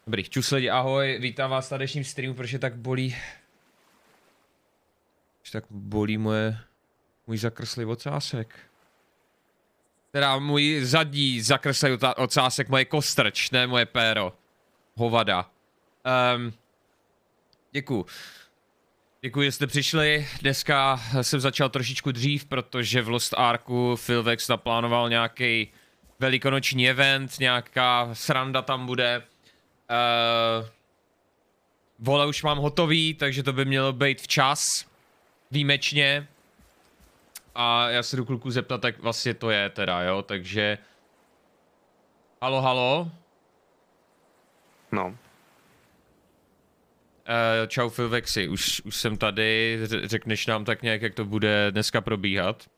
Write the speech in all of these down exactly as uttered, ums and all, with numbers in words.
Dobrý, čus lidi, ahoj, vítám vás na dnešním streamu, protože tak bolí... Protože tak bolí moje... Můj zakrslý ocásek. Teda můj zadní zakrslý ocásek, moje kostrč, ne moje péro. Hovada. Um, děkuju. Děkuji, že jste přišli. Dneska jsem začal trošičku dřív, protože v Lost Arku Filvex naplánoval nějaký velikonoční event, nějaká sranda tam bude. Uh, vole už mám hotový, takže to by mělo být včas. Výjimečně. A já se jdu kluku zeptat, jak vlastně to je teda, jo, takže... Halo, halo? No. Uh, čau Filvexi, už, už jsem tady, řekneš nám tak nějak, jak to bude dneska probíhat?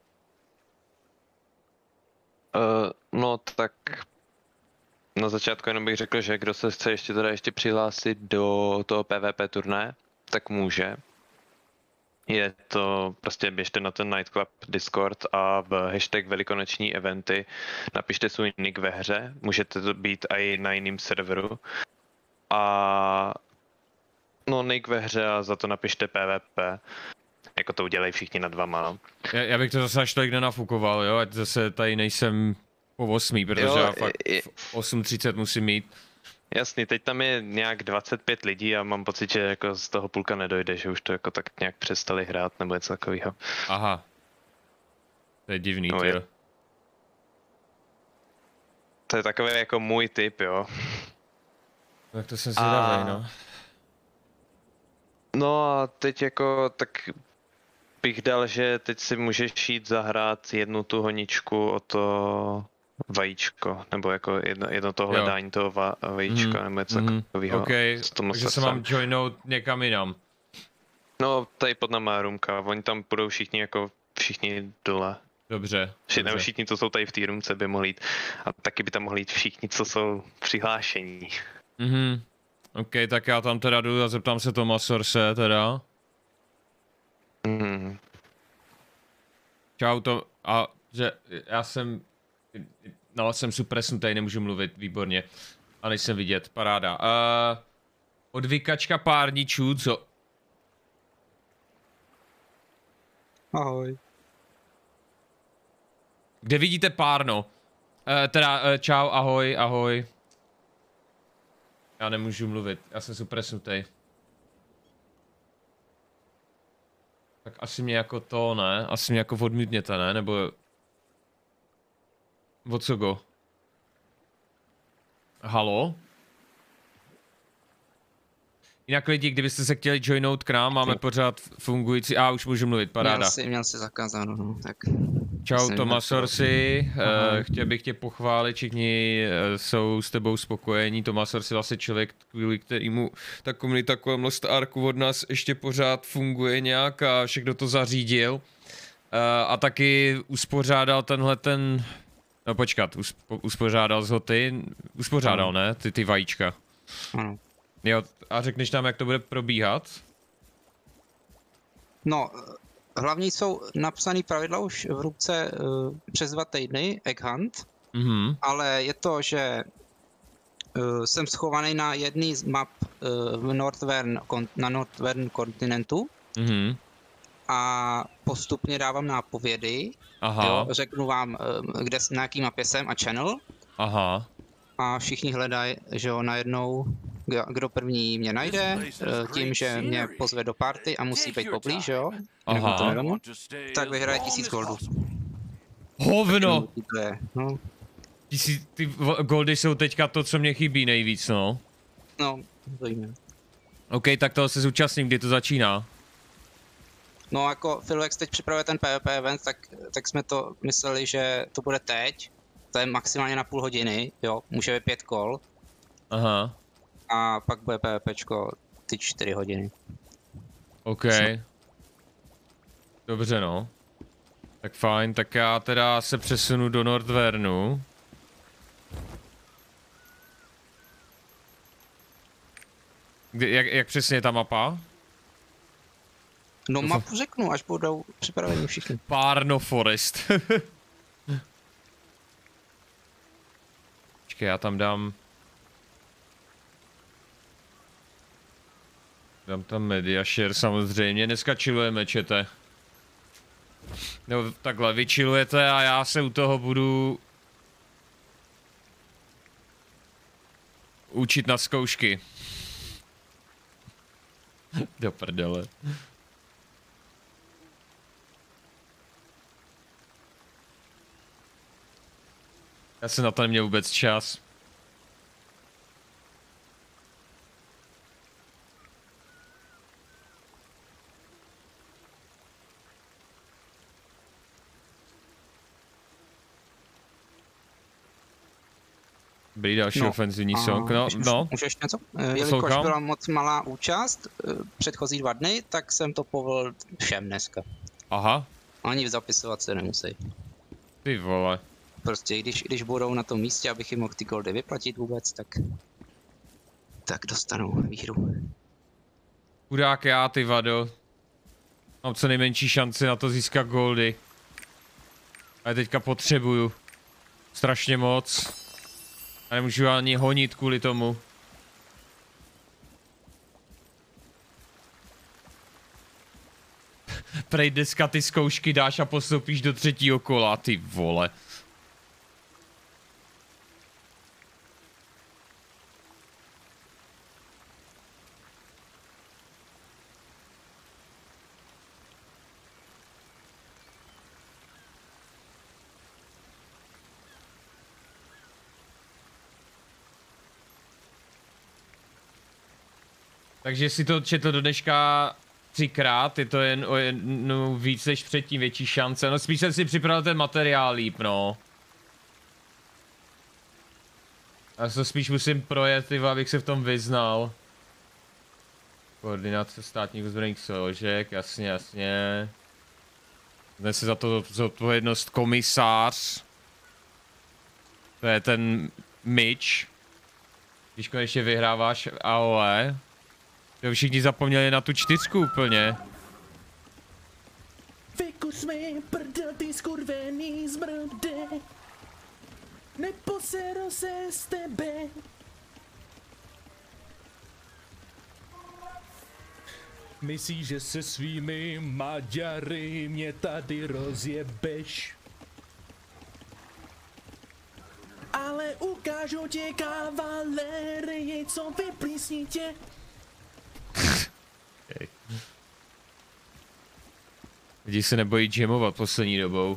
Uh, no tak... Na začátku jenom bych řekl, že kdo se chce ještě teda ještě přihlásit do toho P V P turné, tak může. Je to, prostě běžte na ten Nightclub Discord a v hashtag velikonoční eventy napište svůj nick ve hře, můžete to být i na jiném serveru. A no nick ve hře a za to napište P V P. Jako to udělají všichni nad vama, no. Já, já bych to zase až tolik nenafukoval, jo, ať zase tady nejsem po osmý, protože jo, já fakt je, v osm třicet musím mít. Jasný, teď tam je nějak dvacet pět lidí a mám pocit, že jako z toho půlka nedojde, že už to jako tak nějak přestali hrát nebo něco takového. Aha. To je divný, no, je. To je takový jako můj typ, jo. Tak to jsem zvědavej, a... no. No a teď jako, tak bych dal, že teď si můžeš jít zahrát jednu tu honičku o to vajíčko, nebo jako jedno, jedno to hledání jo. toho va, vajíčka, mm, nebo něco mm, takového. Ok, takže se mám joinout někam jinam. No, tady pod náma roomka, oni tam budou všichni jako všichni dole. Dobře. Všichni, dobře. všichni, co jsou tady v té roomce, by mohli jít. A taky by tam mohli jít všichni, co jsou přihlášení. Mhm. Ok, tak já tam teda jdu a zeptám se Toma Sorse teda. Mhm. Čau to, a že já jsem, no jsem supresnutý, nemůžu mluvit, výborně. A nejsem vidět, paráda. Uh, odvykačka párničů, co? Ahoj. Kde vidíte párno? Uh, teda, uh, čau, ahoj, ahoj. Já nemůžu mluvit, já jsem supresnutý. Tak asi mě jako to, ne? Asi mě jako odmítněte, ne? Nebo... O co go? Halo? Jinak lidi, kdybyste se chtěli joinout k nám, máme pořád fungující... A, ah, už můžu mluvit, paráda. Měl si, měl si zakázáno, no, tak... Čau Toma Sorsi, uh, chtěl bych tě pochválit, všichni uh, jsou s tebou spokojení. Toma Sorsi vlastně člověk, kvůli kterýmu ta komunita kolem Lost Arku od nás ještě pořád funguje nějak a všechno to zařídil. Uh, a taky uspořádal tenhle ten... No počkat, uspo, uspořádal z ho ty, uspořádal ne, ty, ty vajíčka. Ano. Jo, a řekneš nám, jak to bude probíhat? No, hlavní jsou napsané pravidla už v rubce uh, přes dva týdny, Egg Hunt, mhm. ale je to, že uh, jsem schovaný na jedný z map uh, v Northern, na Northern kontinentu Mhm. a postupně dávám nápovědy. Aha. Jo, řeknu vám, uh, kde, na jaký mapě jsem a channel. Aha. A všichni hledají, že jo, najednou, kdo první mě najde, tím, že mě pozve do party a musí být poblíž, jo? Aha. To nedomu, tak vyhraje tisíc goldů. Hovno! No. Tisíc, ty goldy jsou teďka to, co mě chybí nejvíc, no. No, zajímavé. OK, tak toho se zúčastním, kdy to začíná. No jako Filvex teď připravuje ten P V P event, tak, tak jsme to mysleli, že to bude teď. To je maximálně na půl hodiny, jo, může být pět kol. Aha. A pak bude PvPčko ty čtyři hodiny. OK. Dobře no. Tak fajn, tak já teda se přesunu do Nordvernu. Kdy, jak, jak přesně je ta mapa? No mapu řeknu, až budou připraveni všichni. Párno Forest. Počkej, já tam dám... Dám tam Mediashare samozřejmě, dneska chillujeme, čete. No takhle, vy chillujete a já se u toho budu učit na zkoušky. Do prdele. Já jsem na to neměl vůbec čas. Dobrý, další No, ofenzivní a song, no, můžeš- no. Můžeš něco? Eh, Jelikož Poslouchám. byla moc malá účast eh, předchozí dva dny, tak jsem to povolil všem dneska. Aha, Ani zapisovat se nemusí. ty vole. Prostě když, když budou na tom místě, abych jim mohl ty goldy vyplatit vůbec, tak tak dostanou výhru. Chudák já, ty vado. Mám co nejmenší šanci na to získat goldy. A já teďka potřebuju. Strašně moc. A nemůžu ani honit kvůli tomu. Prej dneska ty zkoušky dáš a postoupíš do třetího kola, ty vole. Takže si to četl do dneška třikrát, je to jen o jednu víc než předtím, větší šance. No spíš jsem si připravil ten materiál líp, no. Já to spíš musím projet, tyva, abych se v tom vyznal. Koordinace státních ozbrojených složek, jasně, jasně. Dnes se za to zodpovědnost komisář. To je ten Mitch. Když konečně vyhráváš A O E. To všichni zapomněli na tu čtyřku úplně. Vykuř mi prdel, ty skurvený zmrde. Neposeru se z tebe. Myslíš, že se svými Maďary mě tady rozjebeš? Ale ukážu tě kavalérii, co vyplísní tě. Okay. Lidi se nebojí jamovat poslední dobou.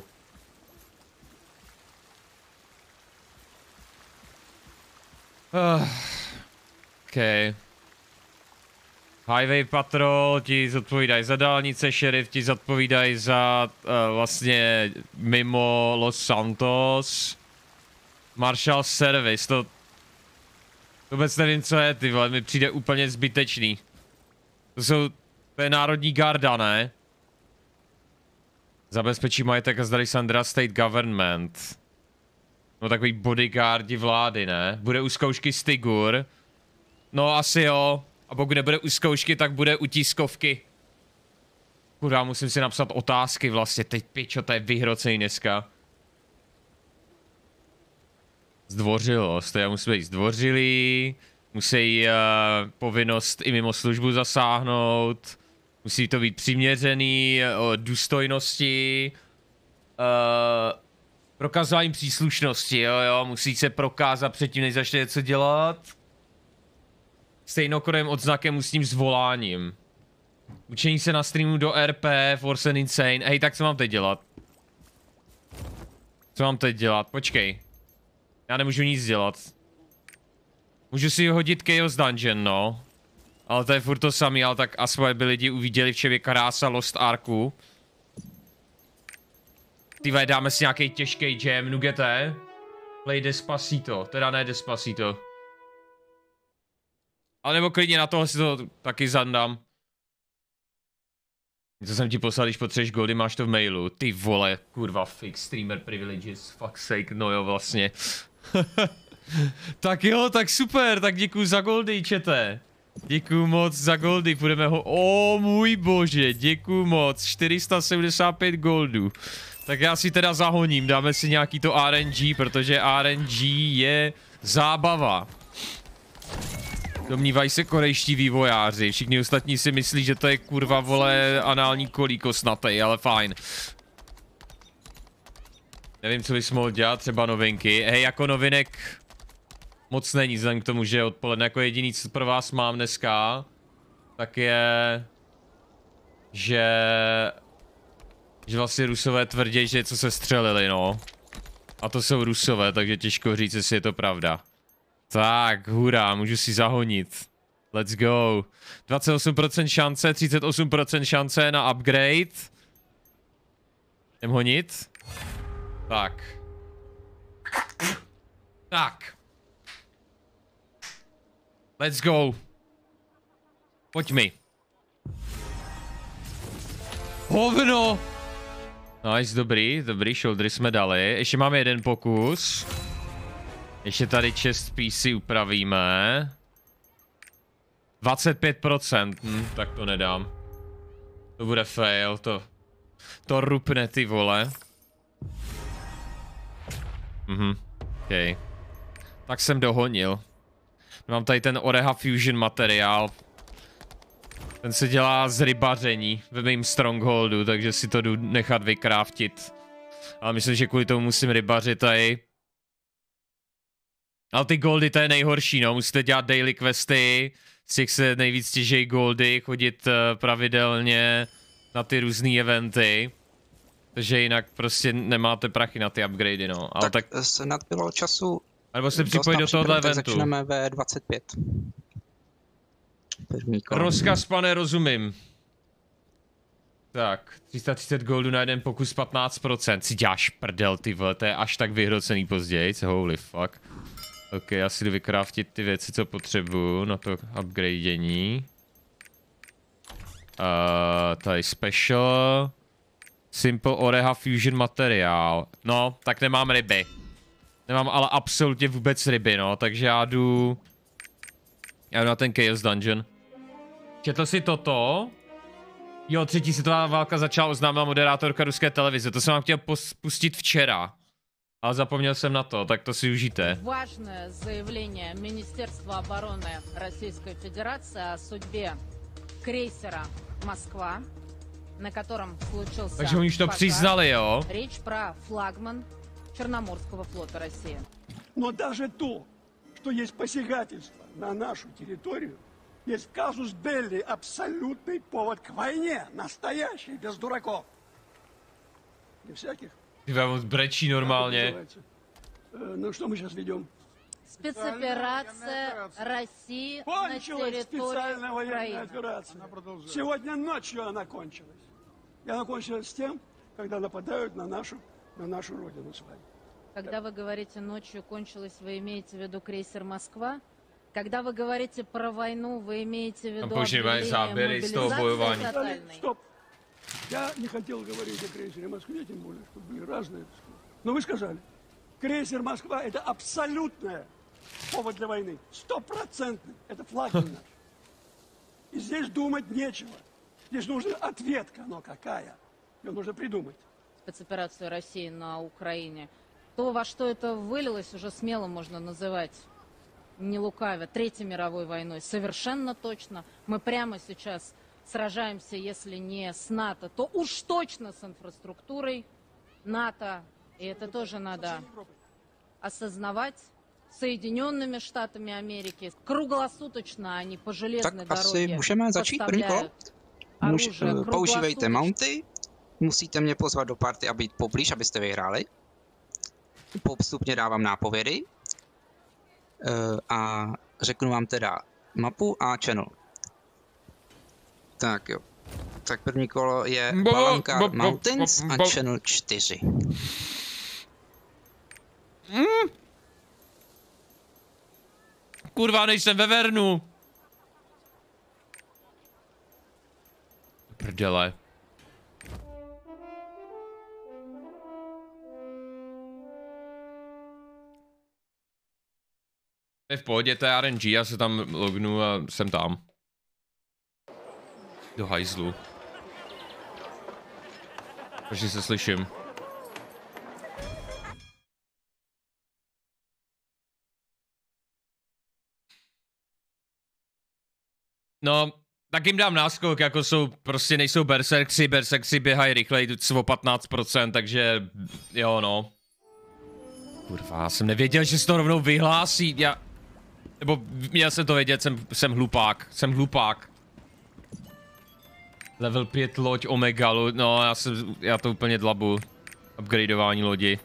Uh, OK. Highway Patrol ti zodpovídají za dálnice, šerif ti zodpovídají za uh, vlastně mimo Los Santos. Marshal Service, to... Vůbec nevím, co je, ty vole, mi přijde úplně zbytečný. To jsou... To je národní garda, ne? Zabezpečí majetek a zdali Sandra State Government. No takový bodyguardi vlády, ne? Bude u zkoušky Stigur. No asi jo. A pokud nebude u zkoušky, tak bude u tiskovky. Kurva, musím si napsat otázky vlastně. Teď pičo, to je vyhrocený dneska. Zdvořilost, já musím být zdvořilý. Musí uh, povinnost i mimo službu zasáhnout. Musí to být přiměřený, o důstojnosti. Uh, prokazování příslušnosti, jo, jo. Musí se prokázat předtím, než začne něco dělat. Stejnokodem odznakem musím zvoláním. Učení se na streamu do R P, Force and Insane. Hej, tak co mám teď dělat? Co mám teď dělat? Počkej. Já nemůžu nic dělat. Můžu si hodit Chaos Dungeon, no. Ale to je furt to samý, ale tak aspoň by lidi uviděli, v čem je krása Lost Arku. Tyve, dáme si nějaký těžký jam, nugete. Play Despacito, teda ne Despacito. Ale nebo klidně na toho si to taky zandám. Co jsem ti poslal, když potřebuješ goldy, máš to v mailu. Ty vole, kurva, fix, streamer privileges, fuck sake, no jo, vlastně. Tak jo, tak super, tak děkuju za goldy, čete. Děkuju moc za goldy, půjdeme ho... O můj bože, děkuju moc, čtyři sta sedmdesát pět goldů. Tak já si teda zahoním, dáme si nějaký to R N G, protože R N G je zábava. Domnívají se korejští vývojáři, všichni ostatní si myslí, že to je kurva vole anální kolíko snatej, ale fajn. Nevím, co bys mohl dělat, třeba novinky. Hej, jako novinek moc není, vzhledem k tomu, že je odpoledne. Jako jediný, co pro vás mám dneska, tak je, že, že vlastně Rusové tvrdí, že něco se střelili, no. A to jsou Rusové, takže těžko říct, jestli je to pravda. Tak, hurá, můžu si zahonit. Let's go. dvacet osm procent šance, třicet osm procent šance na upgrade. Jdem honit. Tak. Tak. Let's go. Pojď mi. Hovno! Nice, dobrý, dobrý, shouldery jsme dali. Ještě máme jeden pokus. Ještě tady chest piece upravíme. dvacet pět procent, hm, tak to nedám. To bude fail, to... To rupne, ty vole. Mhm, okej. Okay. Tak jsem dohonil. Mám tady ten Oreha Fusion materiál. Ten se dělá z rybaření ve mým strongholdu, takže si to jdu nechat vykraftit. Ale myslím, že kvůli tomu musím rybařit tady. Ale ty goldy, to je nejhorší, no. Musíte dělat daily questy, z těch se nejvíc těžejí goldy, chodit uh, pravidelně na ty různé eventy. Takže jinak prostě nemáte prachy na ty upgradey, no. Ale tak, tak se nadbylo času. Nebo se připojit do tohohle eventu. Začneme ve dvacet pět. Rozkaz, pane, rozumím. Tak, tři sta třicet goldu na jeden pokus, patnáct procent. Si děláš prdel, ty vole, to je až tak vyhrocený později, holy fuck. Ok, já si jdu vykraftit ty věci, co potřebuju na to upgradění. Uh, tady special. Simple Oreha Fusion materiál. No, tak nemám ryby. Nemám ale absolutně vůbec ryby, no, takže já jdu... Já jdu na ten Chaos Dungeon. Četl si toto? Jo, třetí světová válka začala, oznámila moderátorka ruské televize. To jsem vám chtěl pustit včera. Ale zapomněl jsem na to, tak to si užijte. Важное заявление Министерства обороны Российской Федерации о судьбе крейсера «Москва», на котором случился Takže oni už to пожар. přiznali, jo? Речь про флагман Черноморского флота России. Но даже то, что есть посягательство на нашу территорию, есть казус белли абсолютный повод к войне, настоящий, без дураков. Не всяких. Ty vám brečí normálně. Э, Ну что мы сейчас ведем? Спецоперация России на Кончилась территории специальная военная Украины. операция. Сегодня ночью она кончилась. И она кончилась с тем, когда нападают на нашу, на нашу родину с вами. Когда вы говорите «ночью кончилось», вы имеете в виду крейсер «Москва»? Когда вы говорите про войну, вы имеете в виду používají záběry z toho bojování. мобилизации тотальной? Стоп. Я не хотел говорить о крейсере Москве, тем более, чтобы были разные. так сказать. Но вы сказали, крейсер Москва это абсолютная повод для войны. Стопроцентный. Это флагман наш. И здесь думать нечего. Здесь нужна ответка, но какая? Ее нужно придумать. Спецоперацию России на Украине. То, во что это вылилось, уже смело можно называть, не лукавя, Третьей мировой войной. Совершенно точно. Мы прямо сейчас сражаемся, если не с НАТО, то уж точно с инфраструктурой НАТО. И это тоже надо осознавать. Соединенными Штатами Америки. Круглосуточно они по железной Tak asi дороге můžeme začít první kolo. Muž, оружие eh, používejte круглосуточно. mounty. Musíte mě pozvat do party a být poblíž, abyste vyhráli. Postupně dávám nápovědy. Eh, A řeknu vám teda mapu a channel. Tak jo. Tak první kolo je Bo- bo- Balankar bo- Mountains bo- a bo- channel čtyři. Kurva, nejsem ve Vernu. Prdele. Je v pohodě, to je R N G, já se tam lognu a jsem tam. Do hajzlu. Takže se slyším. No, tak jim dám náskok, jako jsou, prostě nejsou berserkři, berserkři běhají rychleji o patnáct procent, takže jo no. Kurva, já jsem nevěděl, že se to rovnou vyhlásí, já... Nebo měl jsem to vědět, jsem, jsem hlupák, jsem hlupák. Level pět loď Omegalu, no já jsem, já to úplně dlabu. Upgradeování lodi.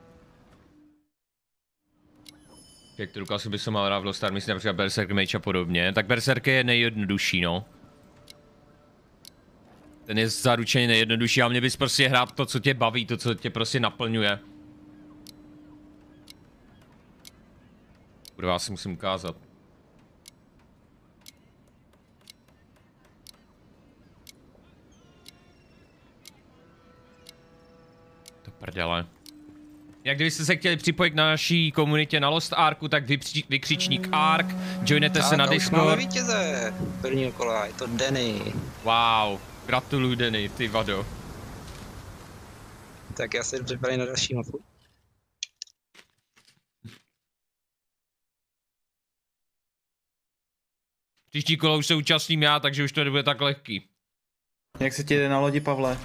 Jak to důkaz by se mal hrát v Lost Army, například Berserk Mage a podobně. Tak Berserk je nejjednodušší, no. Ten je zaručeně nejjednodušší a mě bys prostě hrát to, co tě baví, to, co tě prostě naplňuje. Kurva, já si musím ukázat. To prdele. Jak kdybyste se chtěli připojit na naší komunitě na Lost Arku, tak vypři, vykřičník Ark, joinete se na Discord. Máme vítěze prvního kola, je to Denny. Wow, gratuluju Denny, ty vado. Tak já se připravím na další mapu. Příští kolo už se účastním já, takže už to nebude tak lehký. Jak se ti jde na lodi, Pavle?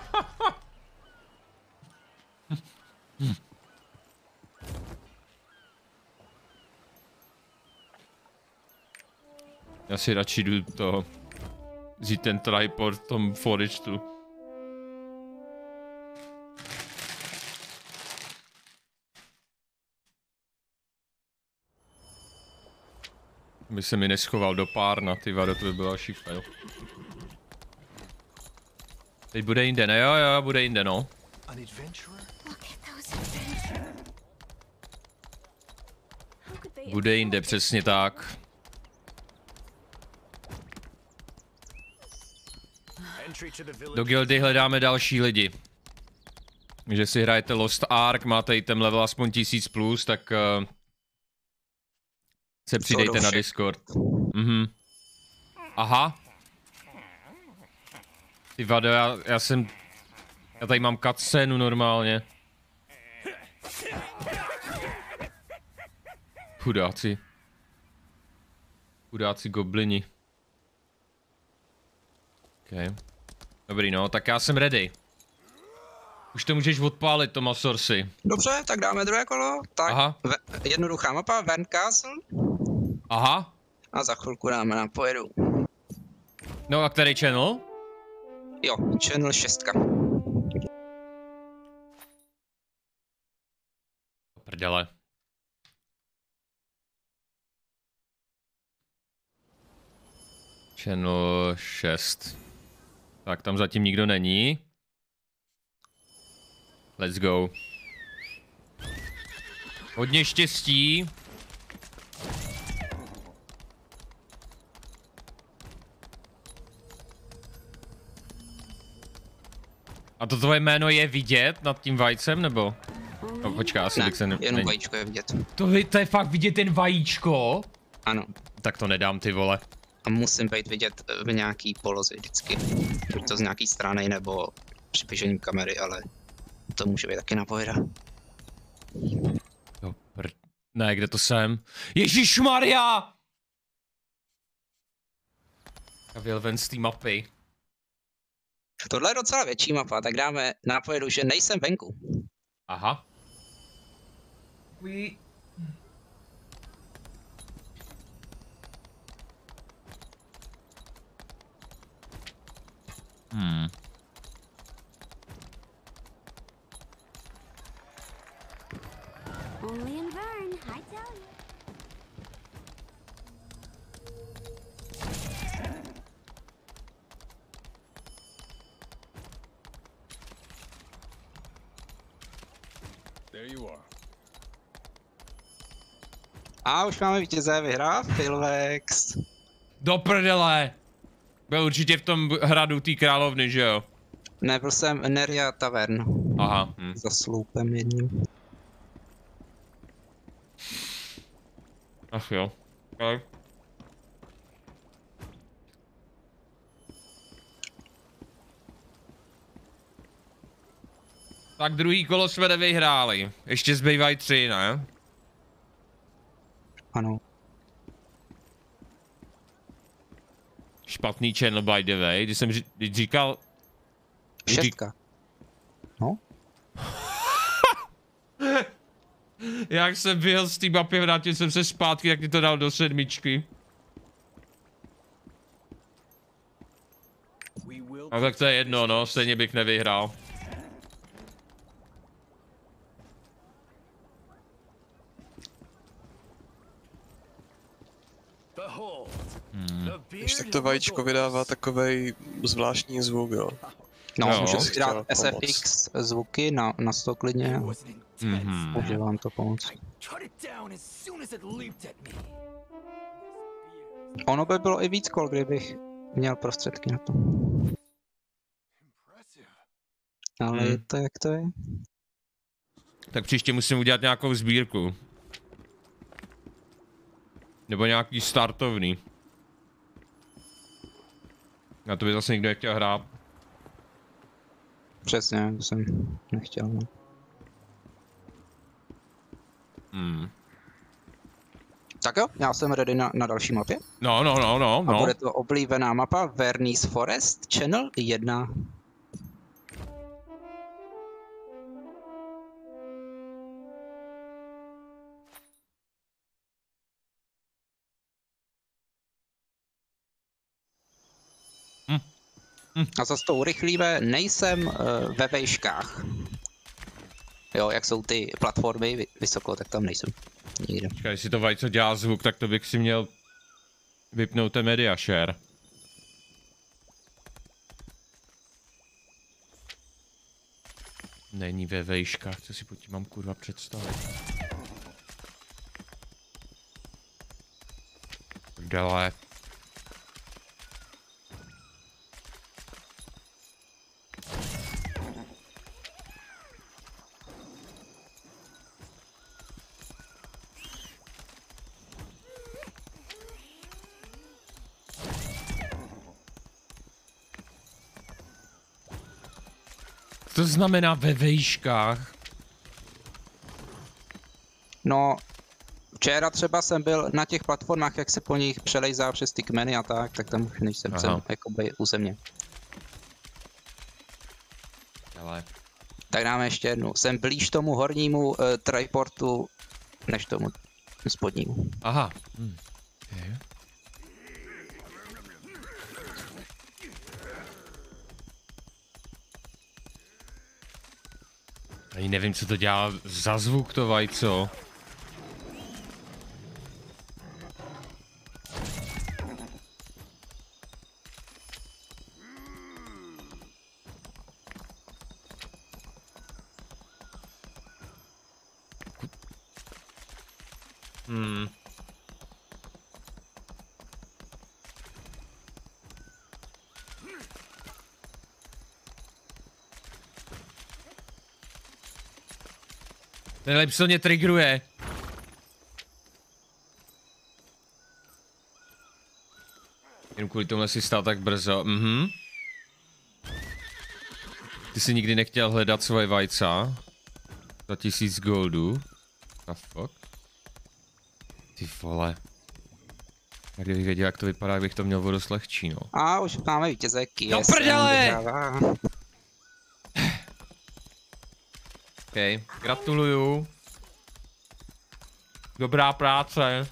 Já si radši jdu to... vzít ten tripod v tom forageu. By se mi neschoval do párna, ty vado, to by byl další fail. Teď bude jinde, ne jo, jo, bude jinde, no. Bude jinde, přesně tak. Do guildy hledáme další lidi. Takže si hrajete Lost Ark, máte item level aspoň tisíc plus, tak uh, se přidejte na Discord. Mhm. Aha. Ty vado, já, já jsem... Já tady mám cutscénu normálně. Chudáci. Chudáci goblini. Okay. Dobrý no, tak já jsem ready. Už to můžeš odpálit, Tomasorsi. Dobře, tak dáme druhé kolo. Tak, Aha. Ve, jednoduchá mapa, Vern Castle. Aha. A za chvilku dáme na pojedu. No a který channel? Jo, channel šest. Prdele. Channel šest. Tak tam zatím nikdo není. Let's go. Hodně štěstí. A to tvoje jméno je vidět nad tím vajcem, nebo? No počká, asi Ne, bych se ne... jenom není. vajíčko je vidět. To, vy, to je fakt vidět ten vajíčko? Ano. Tak to nedám, ty vole. A musím být vidět v nějaký poloze vždycky. Buď to z nějaký strany, nebo přibližením kamery, ale to může být taky napověda. Jo, pr... Ne, kde to jsem? Ježišmarja! Já vyjel ven z té mapy. Tohle je docela větší mapa, tak dáme nápovědu, že nejsem venku. Aha. Ují. Hmm. Only in Vern, I tell you. There you are. A už máme vítěze, vyhrál Filvex. Do prdele! Byl určitě v tom hradu té královny, že jo? Ne, byl jsem Neria Tavern. Aha. Hm. Za sloupem jedním. Ach jo. Okay. Tak druhý kolo jsme nevyhráli. Ještě zbývají tři, ne? Ano. Špatný channel by the way, když jsem ři- když říkal... když řík- Šestka. No? Jak jsem byl z té mapy, vrátil jsem se zpátky, jak ti to dal do sedmičky. A tak to je jedno, no, stejně bych nevyhrál. Hmm. Když tak to vajíčko vydává takovej zvláštní zvuk, jo. No, Jo. můžete si Chtěl dát S F X zvuky na, na sto klidně. Mhm. Může vám to pomoct. Ono by bylo i víc kol, kdybych měl prostředky na to. Ale Hmm. je to jak to je. Tak příště musím udělat nějakou sbírku. Nebo nějaký startovný. Na to by zase nikdo nechtěl hrát. Přesně, to jsem nechtěl. No. Hmm. Tak jo, já jsem ready na, na další mapě. No, no, no, no, A no. bude to oblíbená mapa Vernice Forest, Channel jedna. Hm. Hm. A zase to urychlíme, nejsem uh, ve vejškách. Jo, jak jsou ty platformy vy- vysoko, tak tam nejsem. Nikde. Počkej, jestli to vajco dělá zvuk, tak to bych si měl vypnout ten media share. Není ve vejškách, co si pod tím mám kurva představit. Prdele. Co to znamená ve vejškách? No, včera třeba jsem byl na těch platformách, jak se po nich přelejzá přes ty kmeny a tak, tak tam už nejsem, Aha. jsem jakoby u země. Ale. Tak dáme ještě jednu. Jsem blíž tomu hornímu uh, triportu, než tomu spodnímu. Aha. Hm. Okay. Ani nevím, co to dělá za zvuk to vajco. Hmm. Ten lepší mě triggeruje. Jen kvůli tomu si stál tak brzo. Mhm. Ty jsi nikdy nechtěl hledat svoje vajca. Za tisíc goldů. The fuck? Ty vole. A kdybych věděl, jak to vypadá, bych to měl o dost lehčí, no. A už máme vítěze, No K S M prdele! vyhrává. OK, gratuluju. Dobrá práce.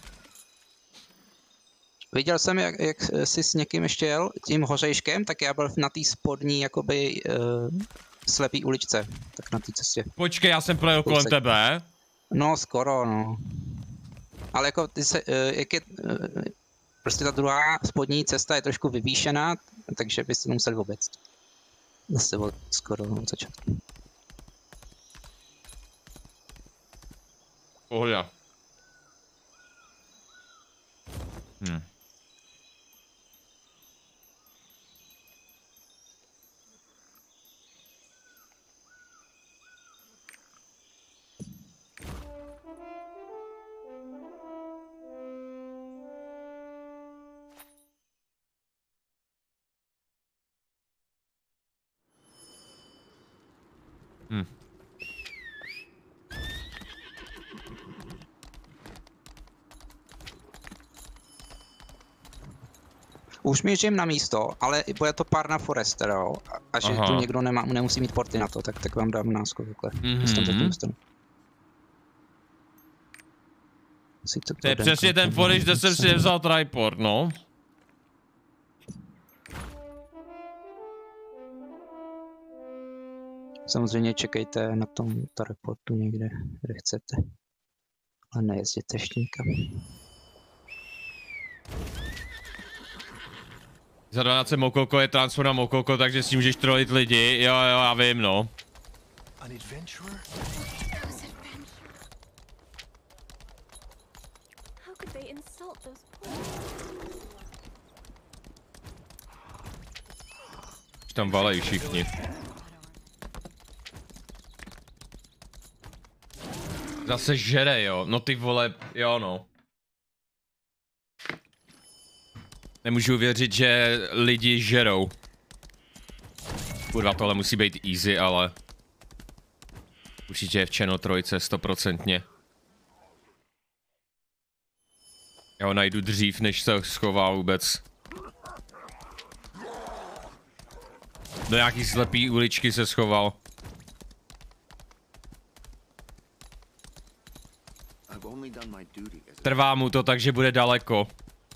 Viděl jsem, jak, jak jsi s někým ještě jel, tím hořejškem, tak já byl na té spodní, jakoby, uh, slepý uličce, tak na té cestě. Počkej, já jsem projel kolem Kousek. tebe. No, skoro, no. Ale jako, ty se, uh, jak je, uh, prostě ta druhá spodní cesta je trošku vyvýšená, takže byste museli oběct. Zase od skoro od začátku. Pohoda. Hm. Hm. Už mířím na místo, ale bude to pár na Forester, jo. A že Aha. tu někdo nemá, nemusí mít porty na to, tak, tak vám dám náskok takhle. Mhm. Si to To je podám, přesně ten koukám. footage, kde jsem si vzal tripod, no. Samozřejmě čekejte na tom reportu někde, kde chcete. Ale nejezděte ještě nikam. Za dvanáct Mokoko je transfer na Mokoko, takže si můžeš trolit lidi, jo jo, já vím, no. How could they insult those poor? Už tam valejí všichni. Zase žere, jo, no ty vole, jo no. Nemůžu věřit, že lidi žerou. Kurva, tohle musí být easy, ale... Určitě je v Channel trojce, stoprocentně. Já ho najdu dřív, než se schová vůbec. Do nějaký slepý uličky se schoval. Trvá mu to, takže bude daleko.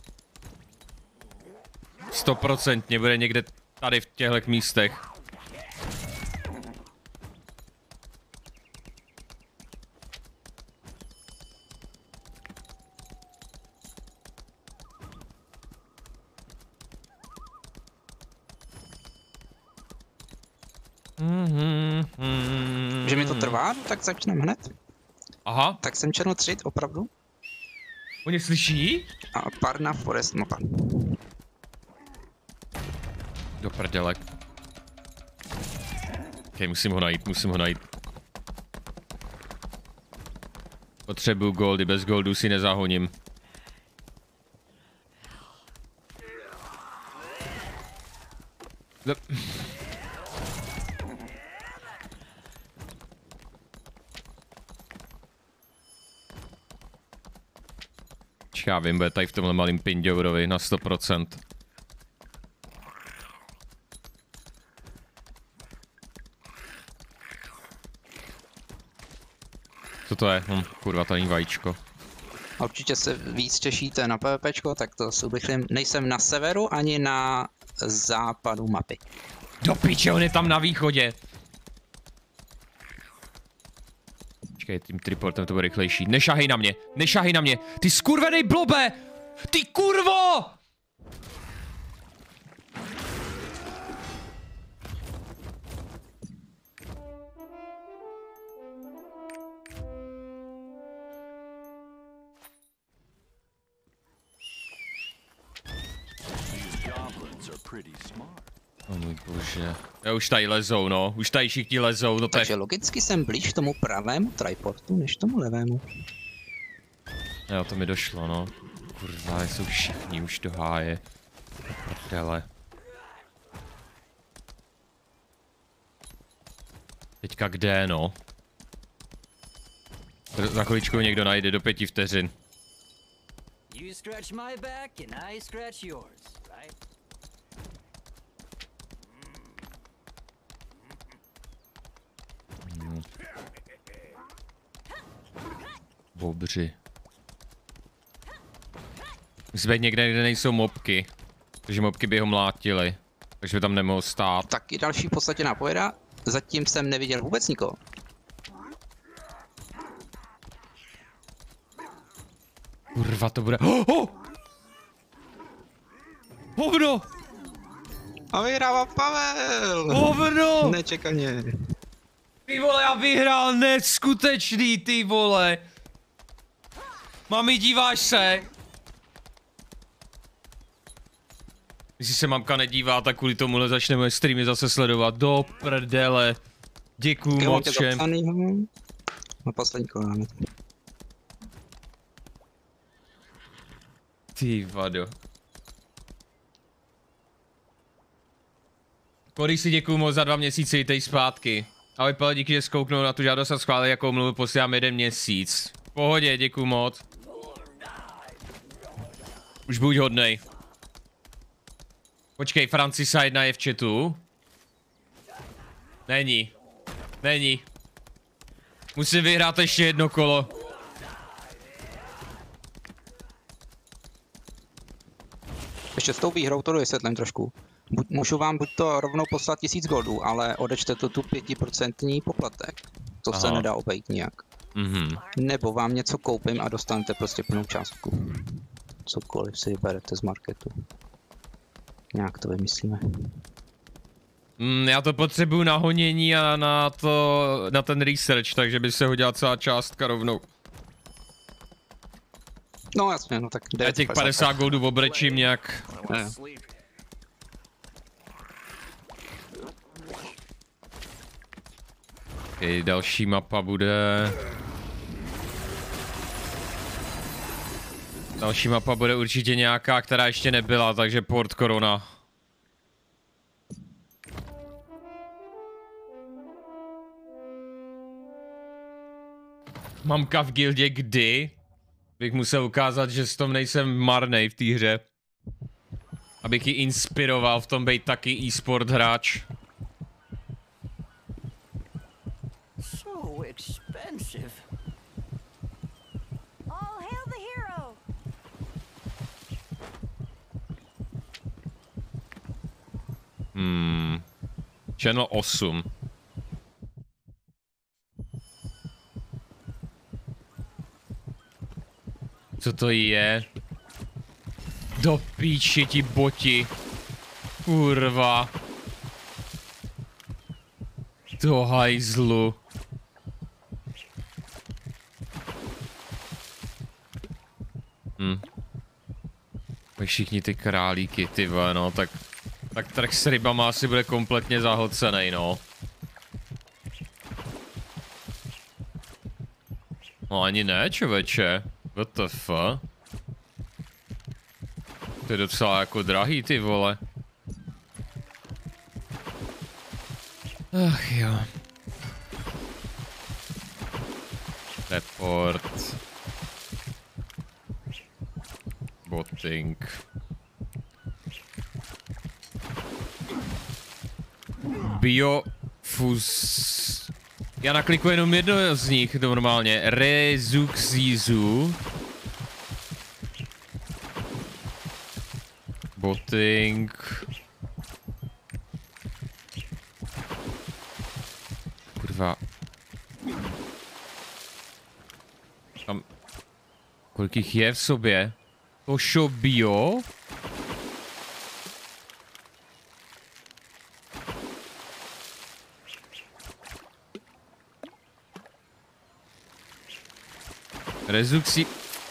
Stoprocentně bude někde tady v těchto místech. Že mi to trvá, tak začneme hned. Aha. Tak jsem Channel tři, opravdu. Oni slyší? A pár na Forest mapa. Do prdele. Ok, musím ho najít, musím ho najít. Potřebuju goldy, bez goldu si nezahoním. No. Já vím, bude tady v tomhle malým pindourovi na sto procent. Co to je? Hm, kurva, to není vajíčko. A určitě se víc těšíte na PvPčko, tak to si urychlím. Nejsem na severu ani na západu mapy. Do piče, on je tam na východě. Počkej, tím triportem to bude rychlejší. Nešahej na mě, nešahej na mě. Ty skurvenej blobe! Ty kurvo! Oh můj bože. Já už tady lezou, no. Už tady všichni lezou, no to Takže je... logicky jsem blíž tomu pravému triportu, než tomu levému. Jo, to mi došlo, no. Kurva, jsou všichni už do háje. Prdele. Teďka kde, no? Za chviličku někdo najde do pěti vteřin. You scratch my back and I scratch yours, right? Hmm. Bobři. Musí být někde, kde nejsou mobky. Takže mobky by ho mlátily. Takže by tam nemohl stát. Tak i další v podstatě nápověda. Zatím jsem neviděl vůbec nikoho. Kurva, to bude... Oh, oh! Hovno! A vyhrává Pavel! Hovno! Nečekaně. Ty vole, já vyhrál, neskutečný, ty vole! Mami, díváš se? Jestli se mamka nedívá, tak kvůli tomuhle začne moje streamy zase sledovat. Do prdele. Děkuju Jo, moc tě všem. zapsanýho. Na poslední koláme. Ty vado. Kody si děkuju moc za dva měsíce, jitej zpátky. Ahoj Pele, díky, že zkouknou na tu žádost a schválili, jakou mluvu posílám jeden měsíc. V pohodě, děkuju moc. Už buď hodnej. Počkej, Francisa jedna je v chatu. Není. Není. Musím vyhrát ještě jedno kolo. Ještě s tou výhrou to dovysvětlím trošku. Buď, můžu vám buď to rovnou poslat tisíc goldů, ale odečte to tu pětiprocentní poplatek. To Aha. se nedá obejít nijak. Mhm. Nebo vám něco koupím a dostanete prostě plnou částku. Cokoliv si vyberete z marketu. Nějak to vymyslíme. Mm, já to potřebuju na honění a na to, na ten research, takže by se hodila celá částka rovnou. No jasně, no tak... Já těch padesát goldů obrečím nějak. Ne. Okay, další mapa bude... Další mapa bude určitě nějaká, která ještě nebyla, takže Port Corona. Mamka v gildě kdy? Bych musel ukázat, že s tom nejsem marnej v té hře. Abych ji inspiroval v tom být taky e-sport hráč. So expensive. All hail the hero. Hmm. Channel osm. Co to je? Do píči ti boti. Kurva. Do hajzlu. Hm. Všichni ty králíky, ty vole, no, tak... Tak trh s rybama asi bude kompletně zahlcenej, no. No ani ne, čověče. What the fuck? To je docela jako drahý, ty vole. Ach jo. Report. Botting. Biofus. Já naklikuji jenom jedno z nich normálně. Rezuxizu. Botting. Kurva. Tam. Kolik jich je v sobě? Tosho bio? Rezuxi...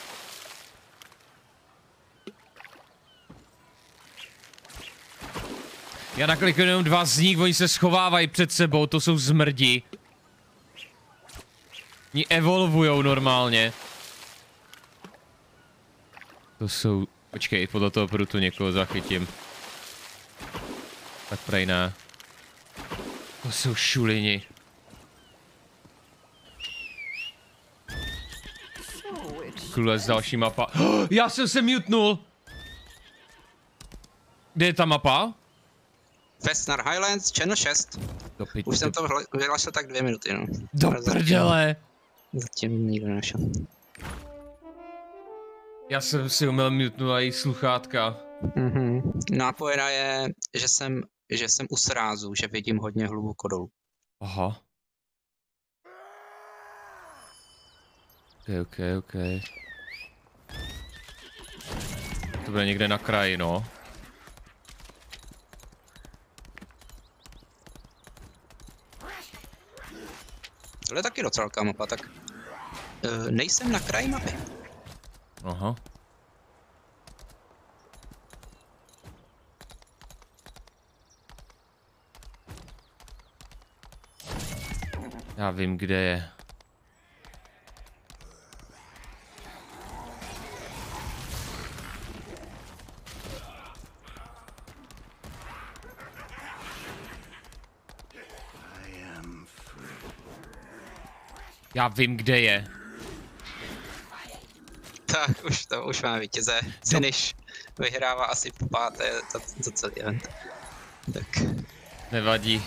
Já naklikuji jenom dva z nich, oni se schovávají před sebou, to jsou zmrdi. Oni evolvujou normálně. To jsou... Počkej, podle toho prutu někoho zachytím. Tak prej ne. To jsou šulini. Kule, další mapa. Oh, já jsem se mutnul! Kde je ta mapa? Vesnar Highlands, channel šest. Do piči, Už jsem do... to vyhlasil tak dvě minuty, no. Do prdele! Zatím nikdo nešel. Já jsem si uměl mutnul i sluchátka. Mhm. Nápojena je, že jsem, že jsem u srázu, že vidím hodně hluboko dolů. Aha. Ok, ok, ok. To bude někde na kraji, no. Tohle je taky docela velká mapa, tak... Uh, nejsem na kraji mapy. Aha. Já vím, kde je. Já vím, kde je. Tak, už to, už máme vítěze. Finish. vyhrává asi po páté za, za celý event. Tak. Nevadí.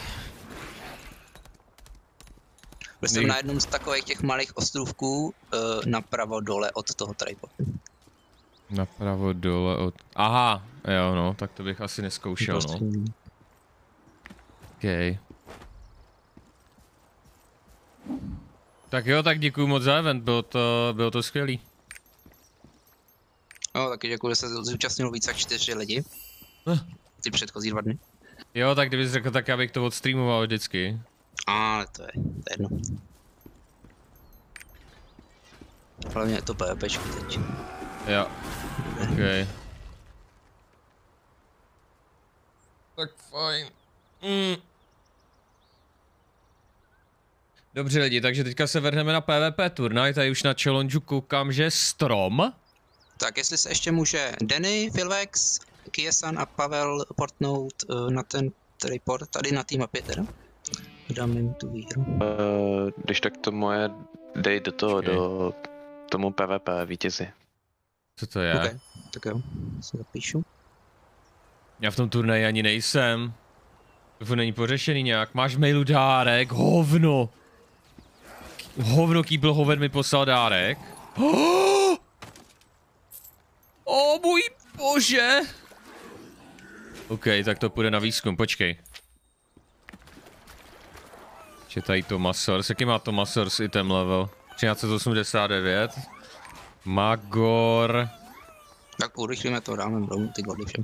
Byl jsem na jednom z takových těch malých ostrovků uh, napravo dole od toho tripodu. Napravo dole od... Aha, jo no, tak to bych asi neskoušel, no. OK. Tak jo, tak děkuju moc za event, bylo to, bylo to skvělý. No, taky děkuji, že se zúčastnilo více jak čtyři lidi. Uh. Ty předchozí dva dny. Jo, tak kdybys řekl, tak já bych to odstreamoval vždycky. Ale to je, to je jedno. Hlavně je to PvPčko teď. Jo. OK. Tak fajn. Mm. Dobře lidi, takže teďka se vrhneme na PvP turnaj, tady už na challenge koukám, že Strom. Tak jestli se ještě může Denny, Filvex, Kiesan a Pavel portnout uh, na ten který port, tady na té mapě teda. Dám jim tu výhru. Uh, když tak to moje dej do toho, okay. do tomu PvP vítězi. Co to je? Okay. Tak jo, si zapíšu. Já v tom turnaji ani nejsem. To není pořešený nějak. Máš v mailu dárek? Hovno! Hovno Kýbl Hoven mi poslal dárek. Oh! O můj bože! OK, tak to půjde na výzkum, počkej. Če tady Thomas Source, jaký má Thomas Source item level? třináct osmdesát devět. Magor. Tak urychlíme to, dáme bromu ty gody všem.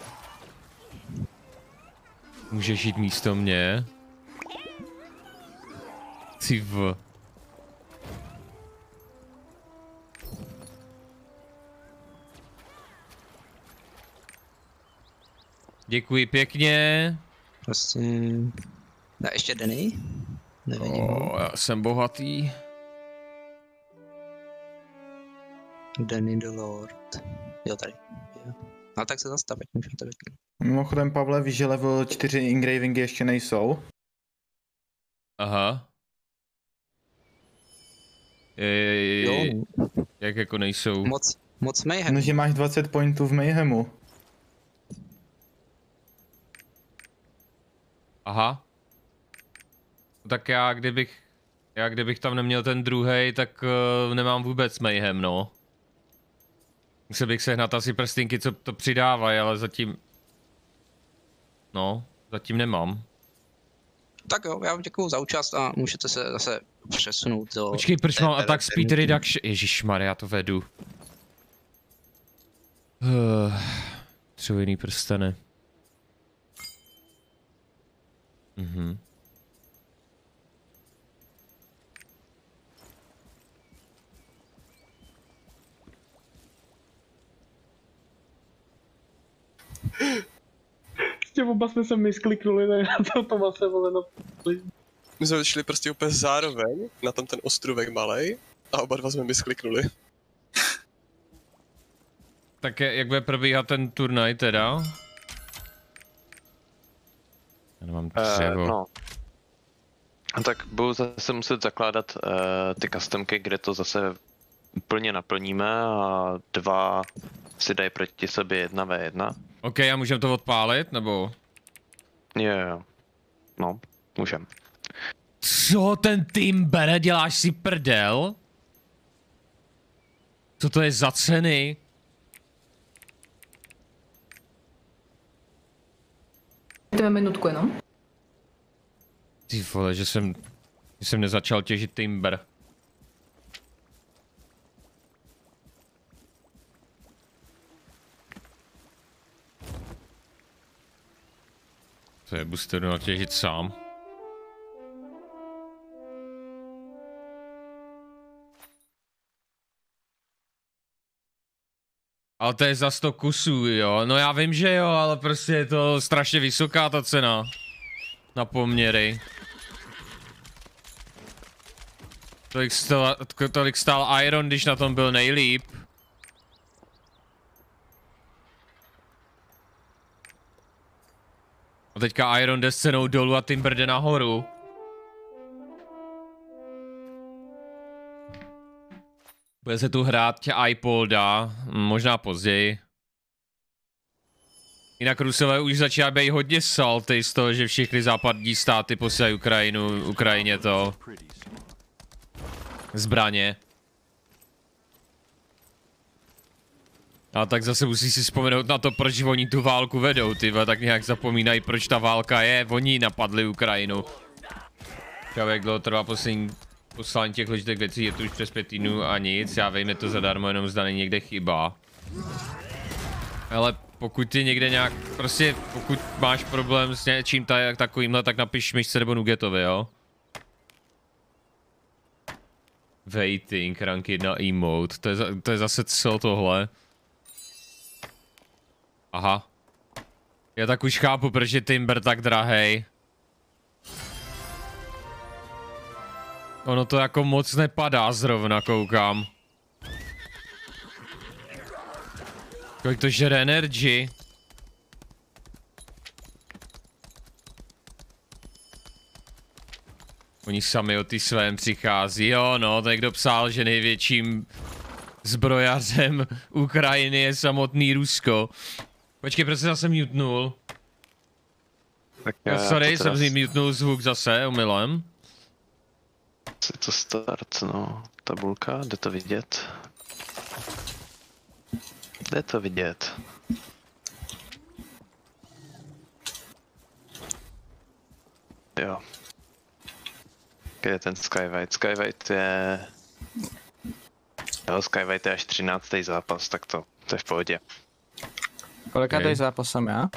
Můžeš jít místo mě? Ty v... Děkuji pěkně. Prosím. Dá ještě Denny? Nevidím ho. Oh, já jsem bohatý. Denny the Lord. Jo, tady. Jo. No tak se zastavit, můžeme to vytknout. Mimochodem, Pavle, víš, že level čtyři engravingy ještě nejsou? Aha. Ej, Jo. Jak jako nejsou? Moc, moc mayhem. No, že máš dvacet pointů v mayhemu. Aha. Tak já kdybych, já kdybych tam neměl ten druhej, tak uh, nemám vůbec mayhem, no. Musel bych sehnat asi prstinky, co to přidávají, ale zatím... No, zatím nemám. Tak jo, já vám děkuju za účast a můžete se zase přesunout do... Počkej, proč mám attack speed reduction? Ježišmarja, já to vedu. Uh, třeba jiný prsteny. Mhm. Ještě oba jsme se miskliknuli, ne? To Tomase, vole, no. My jsme šli prostě úplně zároveň na tam ten ostrůvek malej a oba dva jsme miskliknuli. Tak jak bude probíhat ten turnaj teda? Já nemám dřevo. Uh, no. Tak budu zase muset zakládat uh, ty customky, kde to zase úplně naplníme a dva si dají proti sobě jedna ve jedna. OK, a můžeme to odpálit, nebo? Jo, jo. No, můžem. Co ten Timber, děláš si prdel? Co to je za ceny? Dvě minutku jenom. Ty vole, že jsem, že jsem nezačal těžit Timber. To je, budu to těžit sám. Ale to je za sto kusů, jo. No já vím, že jo, ale prostě je to strašně vysoká ta cena. Na poměry. Tolik stál, tolik stál Iron, když na tom byl nejlíp. A teďka Iron jde s cenou dolů a Timber jde nahoru. Bude se tu hrát tě iPolda, možná později. Jinak Rusové už začíná být hodně salty z toho, že všechny západní státy posílají Ukrajinu, Ukrajině to zbraně. A tak zase musí si vzpomenout na to, proč oni tu válku vedou, ty tak nějak zapomínají, proč ta válka je, oni napadli Ukrajinu. Čau, jak dlouho trvá poslední poslání těch ložitek věcí, je to už přes pět týdnů a nic, já vím, je to zadarmo, jenom zda není někde chyba. Ale pokud ty někde nějak, prostě pokud máš problém s něčím tak, takovýmhle, tak napiš myšce nebo Nugetovi, jo? Waiting, rank jedna emote, to je, to je zase co tohle? Aha. Já tak už chápu, proč je Timber tak drahej. Ono to jako moc nepadá zrovna, koukám. Kolik to žere energy? Oni sami o ty svém přichází, jo no, to někdo psal, že největším zbrojařem Ukrajiny je samotný Rusko. Počkej, proč se zase mutnul? Tak já, no, sorry, jsem si mutnul zvuk zase, omylem. Je to start, no, tabulka, jde to vidět. Jde to vidět. Jo. Kde je ten Skywhite? Skywhite je... Jo, Skywhite je až třináctý zápas, tak to, to je v pohodě. Kolikátý okay. zápas jsem já?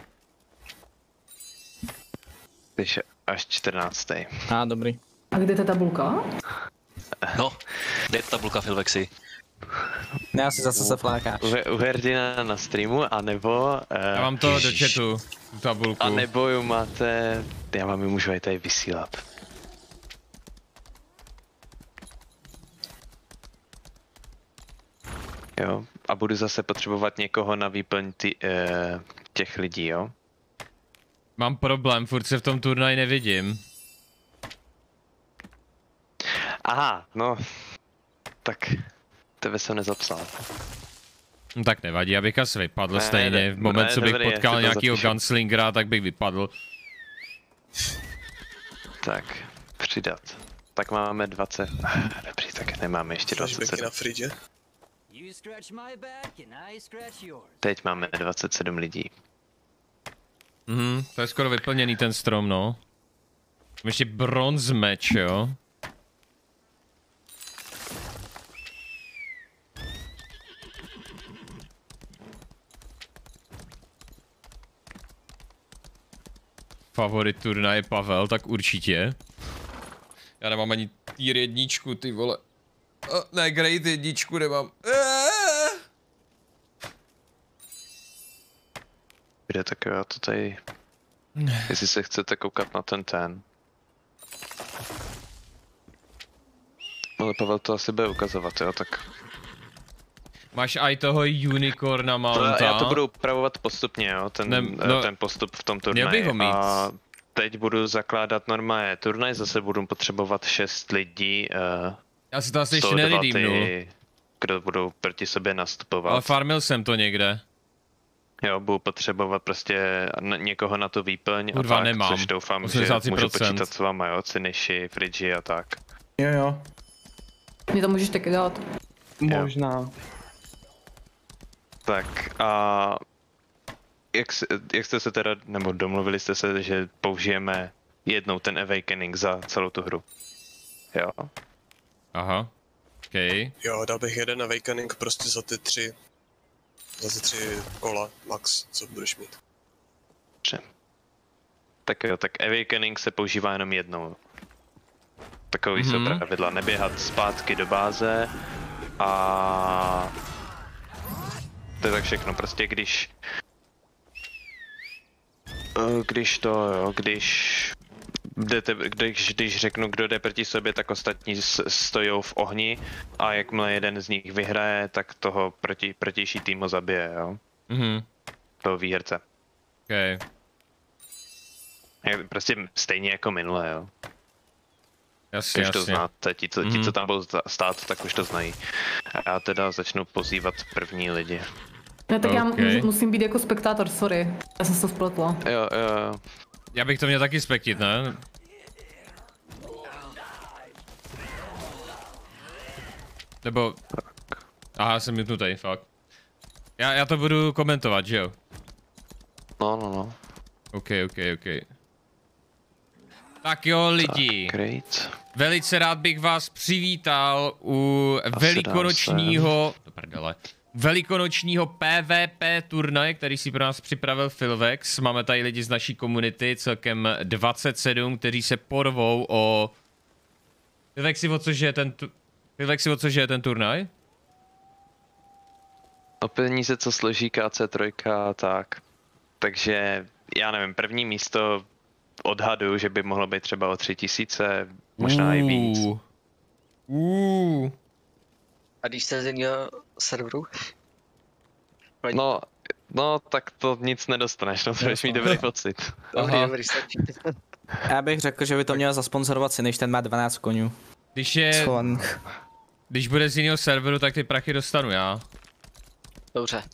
Když až čtrnáctý. A, ah, dobrý. A kde je ta tabulka? No, kde je ta tabulka, Filvexi? Ne, asi zase se flákáš. U, u Herdina na streamu, anebo... Uh, já mám to do chatu, tu tabulku. A nebo ju máte... Já vám ji můžu i tady vysílat. Jo, a budu zase potřebovat někoho na výplň ty, uh, těch lidí, jo? Mám problém, furt se v tom turnaji nevidím. Aha, no... Tak... Tebe jsem nezapsal. No tak nevadí, abych asi vypadl ne, stejně. Ne, v moment, ne, co bych dobrý, potkal nějakýho zapíšu. gunslingera, tak bych vypadl. Tak, přidat. Tak máme dvacet... Dobrý, tak nemáme ještě dvacet sedm. Na fridge. Teď máme dvacet sedm lidí. Mhm, to je skoro vyplněný ten strom, no. Ještě bronze match, jo. Favorit turnaje Pavel, tak určitě. Já nemám ani tier jedničku, ty vole. Oh, ne, grade jedničku nemám. Kde tak já to tady... Jestli se chcete koukat na ten ten. Ale Pavel to asi bude ukazovat, jo, tak... Máš aj toho unicorna mounta. To, já to budu upravovat postupně, jo, ten, ne, no, ten postup v tom turnaji. A teď budu zakládat normálně turnaj, zase budu potřebovat šest lidí. Uh, já si to asi ještě neredeemnul. Kdo budou proti sobě nastupovat. Ale farmil jsem to někde. Jo, budu potřebovat prostě někoho na to výplň. Kurva, a tak, nemám. Což doufám, osmdesát procent. že můžu počítat s váma, jo, Ciniši, Frigi a tak. Jo, jo. Mě to můžeš taky dát. Možná. Tak a jak, jak jste se teda, nebo domluvili jste se, že použijeme jednou ten Awakening za celou tu hru? Jo. Aha. Okay. Jo, dal bych jeden Awakening prostě za ty tři, za ty tři kola max, co budeš mít. Dobře. Tak jo, tak Awakening se používá jenom jednou. Takový mm-hmm. jsou pravidla, neběhat zpátky do báze a... To je tak všechno, prostě když... Když to, jo, když... Jdete, když, když řeknu, kdo jde proti sobě, tak ostatní stojou v ohni a jakmile jeden z nich vyhraje, tak toho proti, protější tým ho zabije, jo? Mhm. Toho výherce. Okay. Prostě stejně jako minule, jo? Jasně, už to jasně. znáte, ti co, mm. ti, co tam budou stát, tak už to znají. A já teda začnu pozývat první lidi. Ne, tak já Okay. mu- musím být jako spektátor, sorry. Já jsem se to spletla. Jo, jo, jo. Já bych to měl taky spektit, ne? Nebo... Aha, jsem mutnutý, fakt. Já, já to budu komentovat, že jo? No, no, no. OK, OK, OK. Tak jo, lidi. Tak, great. Velice rád bych vás přivítal u velikonočního... To prdele. Velikonočního P V P turnaje, který si pro nás připravil Filvex. Máme tady lidi z naší komunity, celkem dvacet sedm, kteří se porvou o... Filvexi, o což je ten tu... Filvexi, o což je ten turnaj? O peníze, co složí K C tři a tak. Takže, já nevím, první místo odhaduju, že by mohlo být třeba o tři tisíce, možná i víc. Uh. A když jste z jiného serveru? No, no, tak to nic nedostaneš, no to budeš mít dobrý pocit. Dobrý, dobrý, stačí. Já bych řekl, že by to měl zasponzorovat si, než ten má dvanáct konňů. Když je... Schovaných. Když bude z jiného serveru, tak ty prachy dostanu já. Dobře.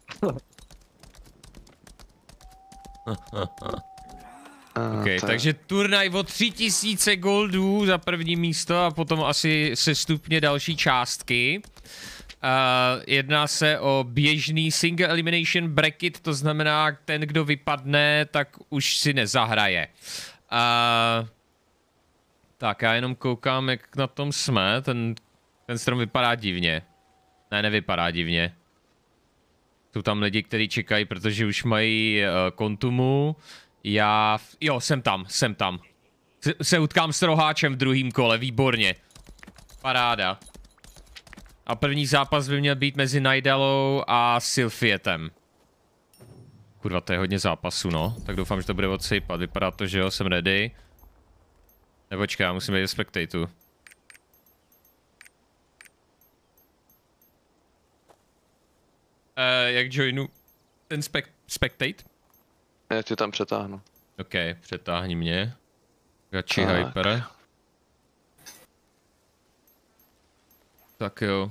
OK, takže turnaj o tři tisíce goldů za první místo a potom asi sestupně další částky. Uh, jedná se o běžný single elimination bracket, to znamená, ten, kdo vypadne, tak už si nezahraje. Uh, tak já jenom koukám, jak na tom jsme. Ten, ten strom vypadá divně. Ne, nevypadá divně. Jsou tam lidi, kteří čekají, protože už mají uh, kontumu. Já... Jo, jsem tam, jsem tam. Se, se utkám s roháčem v druhém kole, výborně. Paráda. A první zápas by měl být mezi Najdalou a Sylphietem. Kurva, to je hodně zápasů, no. Tak doufám, že to bude odsejpat. Vypadá to, že jo, jsem ready. Nebo počkej, já musím být do spectatu. Uh, jak joinu ten spek spectate? Já tě tam přetáhnu. OK, přetáhni mě. Gachi hyper. Tak jo.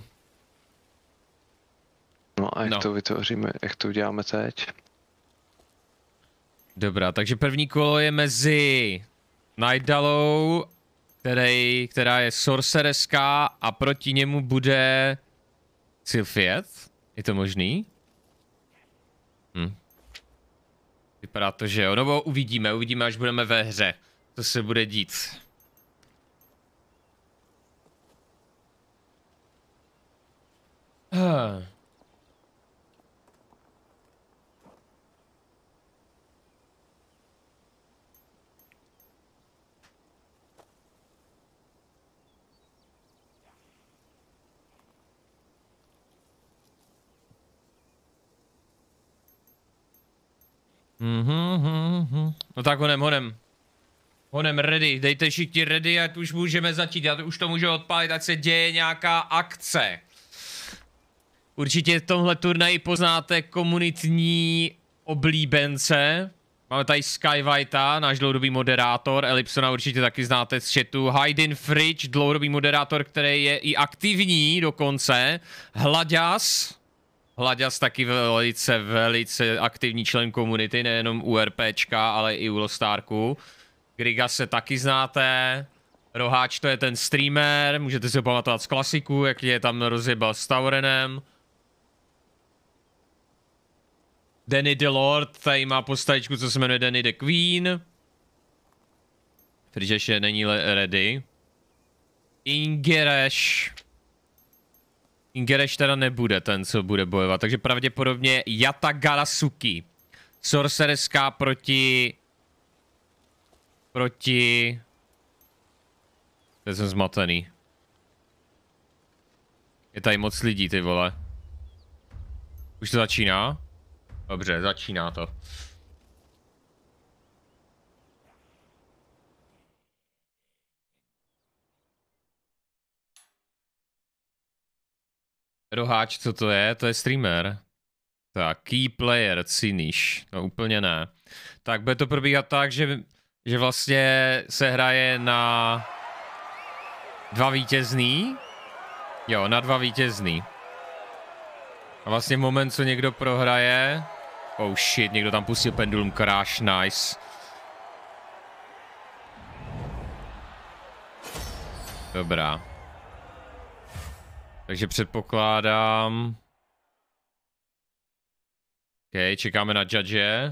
No a jak no. to vytvoříme, jak to uděláme teď? Dobrá, takže první kolo je mezi Najdalou, který, která je sorcereská a proti němu bude Sylphiet. Je to možný? Hm. Vypadá to, že jo, nebo uvidíme, uvidíme, až budeme ve hře, co se bude dít. Ah. Mhm, no tak honem, honem. Honem ready, dejte všichni ready, ať už můžeme začít, já to už to můžu odpálit, ať se děje nějaká akce. Určitě v tomhle turnaji poznáte komunitní oblíbence. Máme tady Skywhita, náš dlouhodobý moderátor, Ellipsona určitě taky znáte z chatu. Hayden Fridge, dlouhodobý moderátor, který je i aktivní dokonce. Hlaďas. Hlaďas taky velice, velice aktivní člen komunity, nejenom u RPčka, ale i u Lostárku. Griga se taky znáte. Roháč to je ten streamer, můžete si ho pamatovat z klasiku, jak je tam rozjebal s Taurenem. Danny the Lord, tady má postavičku, co se jmenuje Danny the Queen. Protože ještě není ready. Ingereš. Ingereš teda nebude ten, co bude bojovat, takže pravděpodobně Yata Garasuki. Sorcereská proti... Proti... Teď jsem zmatený. Je tady moc lidí, ty vole. Už to začíná? Dobře, začíná to. Roháč, co to je? To je streamer. Tak, key player, Ciniš. No úplně ne. Tak bude to probíhat tak, že, že vlastně se hraje na dva vítězný. Jo, na dva vítězný. A vlastně moment, co někdo prohraje... Oh shit, někdo tam pustil pendulum crash, nice. Dobrá. Takže předpokládám... OK, čekáme na judge.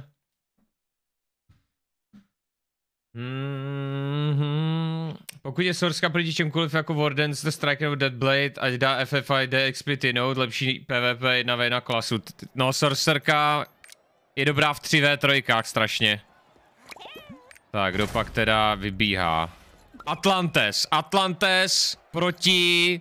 Mm-hmm. Pokud je Sorska proti čemkoliv jako Warden, The Striker nebo Deadblade, ať dá F F I, jde exploit lepší PvP jedna v jedna klasu. No, Sorcerka je dobrá v tři vé tři strašně. Tak, kdo pak teda vybíhá? Atlantes. Atlantes proti...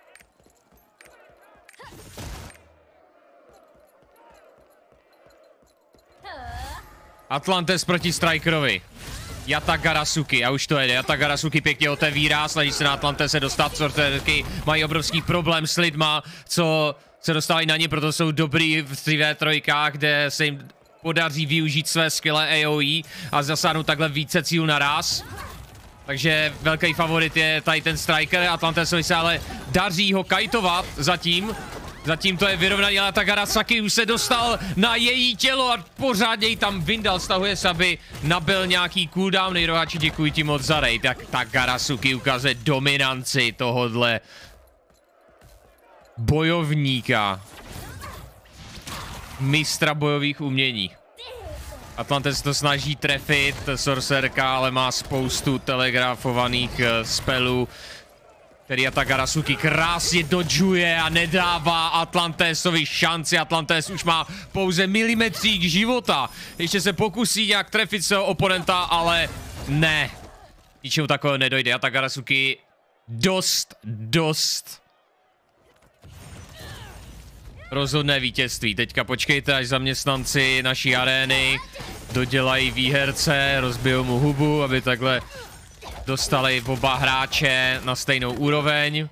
Atlantes proti Strikerovi. Yata Garasuki, a už to jede. Yata Garasuki pěkně otevírá, snaží se na Atlantese dostat. Sorcerky mají obrovský problém s lidma, co se dostávají na ně, proto jsou dobrý v tři vé tři, kde se jim podaří využít své skille A O E a zasáhnout takhle více cílů naraz. Takže velký favorit je tady ten Striker. Atlantesovi se ale daří ho kajtovat zatím. Zatím to je vyrovnaný, ale ta Garasaki už se dostal na její tělo a pořádně ji tam vyndal, stahuje se, aby nabil nějaký cooldown. Nejroháči, děkuji ti moc za raid. Tak ta Garasuki ukazuje dominanci tohodle bojovníka. Mistra bojových umění. Atlantes to snaží trefit, Sorcerka ale má spoustu telegrafovaných spelů, který Yata Garasuki krásně dodžuje a nedává Atlantesovi šanci. Atlantes už má pouze milimetřík života. Ještě se pokusí nějak trefit svého oponenta, ale ne. Ničemu takového nedojde. Yata Garasuki dost, dost rozhodné vítězství. Teďka počkejte, až zaměstnanci naší arény dodělají výherce, rozbijou mu hubu, aby takhle dostali oba hráče na stejnou úroveň.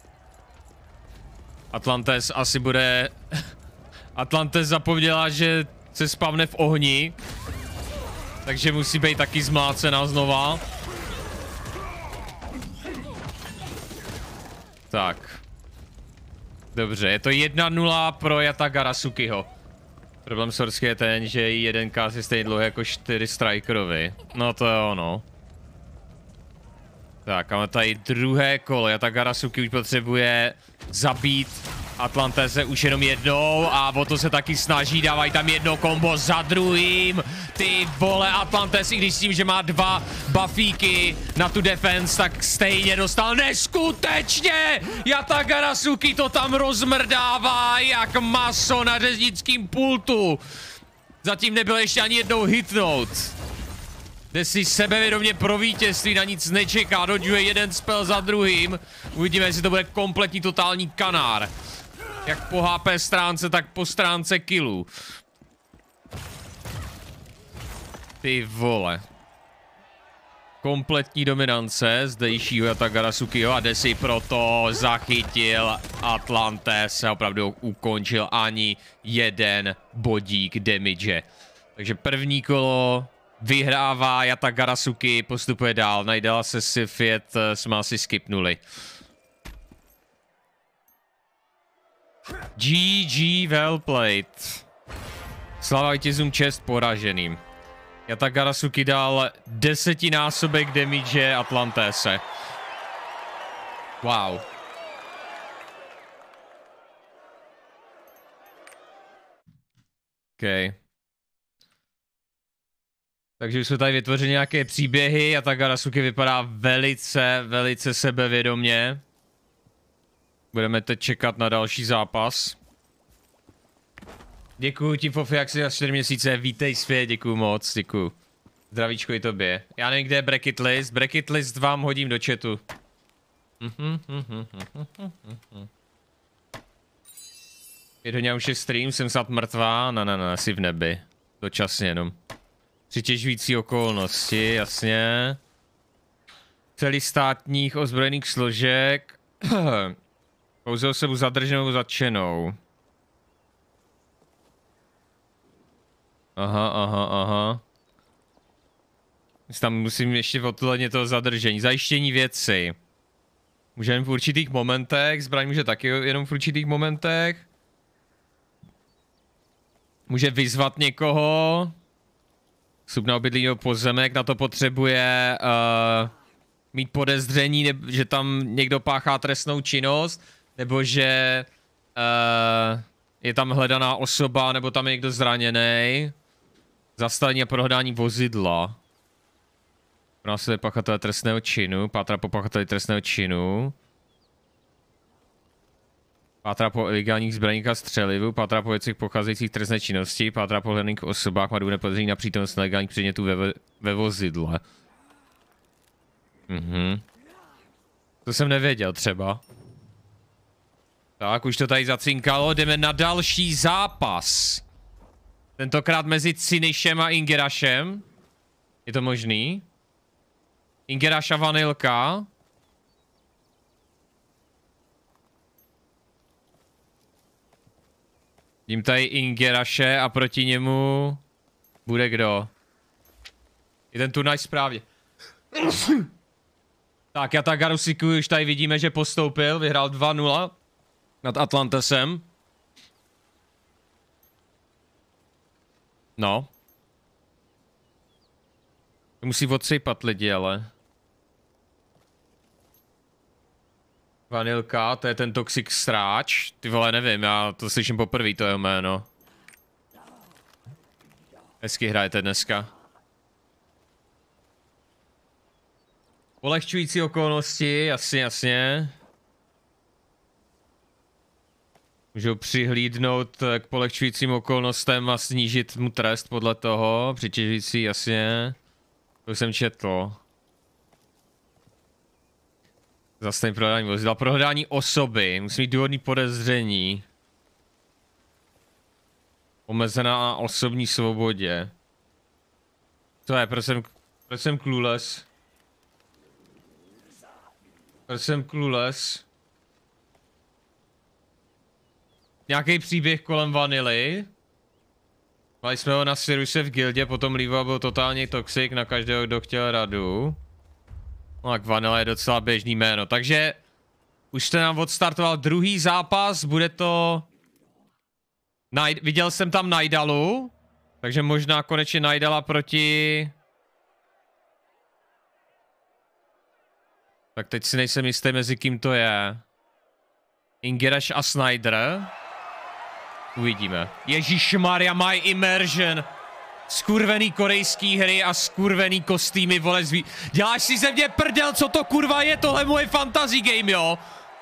Atlantes asi bude... Atlantes zapomněla, že se spavne v ohni. Takže musí být taky zmlácená znova. Tak. Dobře, je to jedna nula pro Yata Garasukiho. Problém Sorsky je ten, že jeden cast je stejně dlouhý jako čtyři Strikerovi. No to je ono. Tak, máme tady druhé kolo. Yata Garasuki už potřebuje zabít Atlantese už jenom jednou a o to se taky snaží, dávají tam jedno kombo za druhým. Ty vole, Atlantes, i když s tím, že má dva buffíky na tu defense, tak stejně dostal neskutečně! Yata Garasuki to tam rozmrdává jak maso na řeznickém pultu. Zatím nebyl ještě ani jednou hitnout. Jde si sebevědomě pro vítězství, na nic nečeká, dodžuje jeden spell za druhým. Uvidíme, jestli to bude kompletní totální kanár. Jak po H P stránce, tak po stránce killů. Ty vole. Kompletní dominance zdejšího Yata Garasukiho a jde si proto zachytil Atlantes a opravdu ukončil ani jeden bodík damage. Takže první kolo vyhrává Yata Garasuki, postupuje dál, najdela se Sifjet, jsme asi skipnuli. G G, well played. Slava vítězům, čest poraženým. Yata Garasuki dal desetinásobek damage Atlantese. Wow. OK. Takže už jsme tady vytvořili nějaké příběhy a ta Garasuki vypadá velice, velice sebevědomě. Budeme teď čekat na další zápas. Děkuju ti, Fofiaxi, za čtyři měsíce, vítej svět, děkuju moc, děkuju. Zdravíčko i tobě. Já nevím, kde je bracket list, bracket list vám hodím do chatu. Je do něj už je stream, jsem snad mrtvá, ne, ne, ne, asi v nebi. Dočasně jenom. Přitěžující okolnosti, jasně. Celistátních ozbrojených složek. Pouze osobu zadrženou zatčenou. Aha, aha, aha. Tam musím ještě odhledně toho zadržení. Zajištění věci. Můžeme v určitých momentech, zbraň může taky jenom v určitých momentech. Může vyzvat někoho. Vstup na obydlí nebo pozemek, na to potřebuje uh, mít podezření, ne, že tam někdo páchá trestnou činnost, nebo že uh, je tam hledaná osoba, nebo tam je někdo zraněný. Zastavení a prohledání vozidla. Následuje pachatele trestného činu, pátrá po pachateli trestného činu. Pátrá po ilegálních zbraních a střelivu, pátrá po věcech pocházejících trestné činnosti, pátrá po hledaných osobách, má důvodné podezření na přítomnost nelegálních předmětů ve, ve vozidle. Mhm. To jsem nevěděl třeba. Tak, už to tady zacinkalo, jdeme na další zápas. Tentokrát mezi Cynišem a Ingerašem. Je to možný? Ingeraš a Vanilka. Vidím tady Ingeraše a proti němu bude kdo? Je ten turnaj správně. Tak, Yatagarusiku už tady vidíme, že postoupil, vyhrál dva nula nad Atlantesem. No. Musí odsejpat lidi, ale. Vanilka, to je ten Toxic Stráč. Ty vole, nevím, já to slyším poprvé, to je jméno. Hezky hrajete dneska. Polehčující okolnosti, jasně, jasně. Můžou přihlídnout k polehčujícím okolnostem a snížit mu trest podle toho. Přitěžující, jasně. To jsem četl. Zastavení prohledání vozidla. Prohledání osoby. Musí mít důvodný podezření. Omezená na osobní svobodě. Co je? Proč jsem, proč jsem clueless? Proč jsem clueless? Nějaký příběh kolem Vanily. Mali jsme ho na Siruse v gildě, potom Liva byl totálně toxic na každého, kdo chtěl radu. No tak Vanilla je docela běžný jméno, takže už jste nám odstartoval druhý zápas, bude to... Najd... Viděl jsem tam Najdalu, takže možná konečně Najdala proti... Tak teď si nejsem jistý, mezi kým to je. Ingerash a Snyder. Uvidíme. Ježišmarja, My Immersion. Skurvený korejský hry a skurvený kostýmy, vole, zví... Děláš si ze mě prdel, co to kurva je? Tohle je moje fantasy game, jo?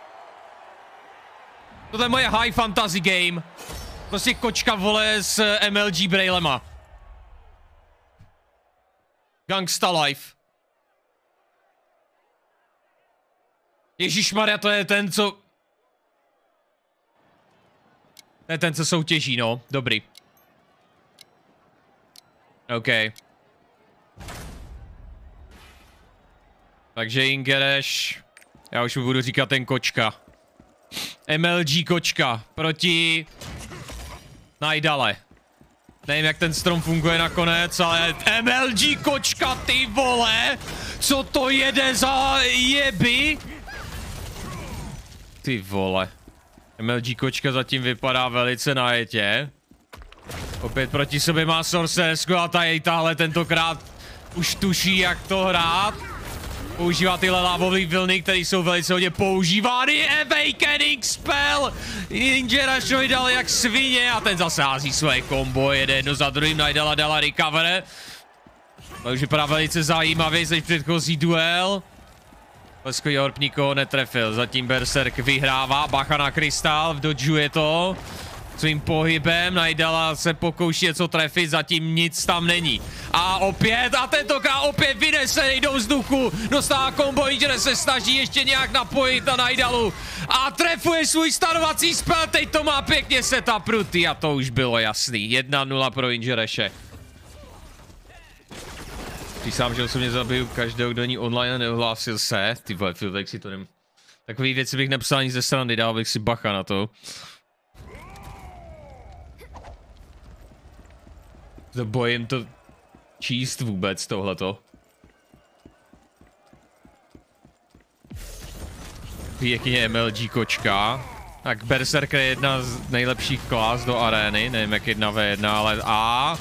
Tohle je moje high fantasy game. Prostě kočka, vole, s M L G brailema. Gangsta life. Ježišmarja, to je ten, co... To je ten, co soutěží, no. Dobrý. OK. Takže Ingerash. Já už mu budu říkat ten kočka. M L G kočka. Proti... Najdale. Nevím, jak ten strom funguje nakonec, ale M L G kočka, ty vole! Co to jede za jeby? Ty vole. M L G kočka zatím vypadá velice najetě. Opět proti sobě má Sorceresku a tady tahle tentokrát už tuší, jak to hrát. Používá tyhle lávové vlny, které jsou velice hodně používány. Awakening spell! Ingerashovi dal jak svině a ten zase hází své kombo, jede jedno za druhým, Najdala dala recover. To už vypadá velice zajímavě, než předchozí duel. Leskový orb nikoho netrefil, zatím Berserk vyhrává, bacha na krystal, dodžuje to. Svým pohybem, Najdala se pokouší něco trefit, zatím nic tam není. A opět, a tentokrát opět vynese do vzduchu, dostává kombo, Inger se snaží ještě nějak napojit na Najdalu. A trefuje svůj stanovací spell, teď to má pěkně setupnutý a to už bylo jasný. jedna nula pro Ingereše. Přísám, že osobně zabiju každého, kdo není online a neohlásil se. Ty vole, Filvek si to nem... Takový věci bych nepsal ani ze strany, dal bych si bacha na to. To bojím to číst vůbec tohleto. Pěkně M L G kočka. Tak Berserker je jedna z nejlepších klas do arény, nevím jak jedna ve jedna, ale a...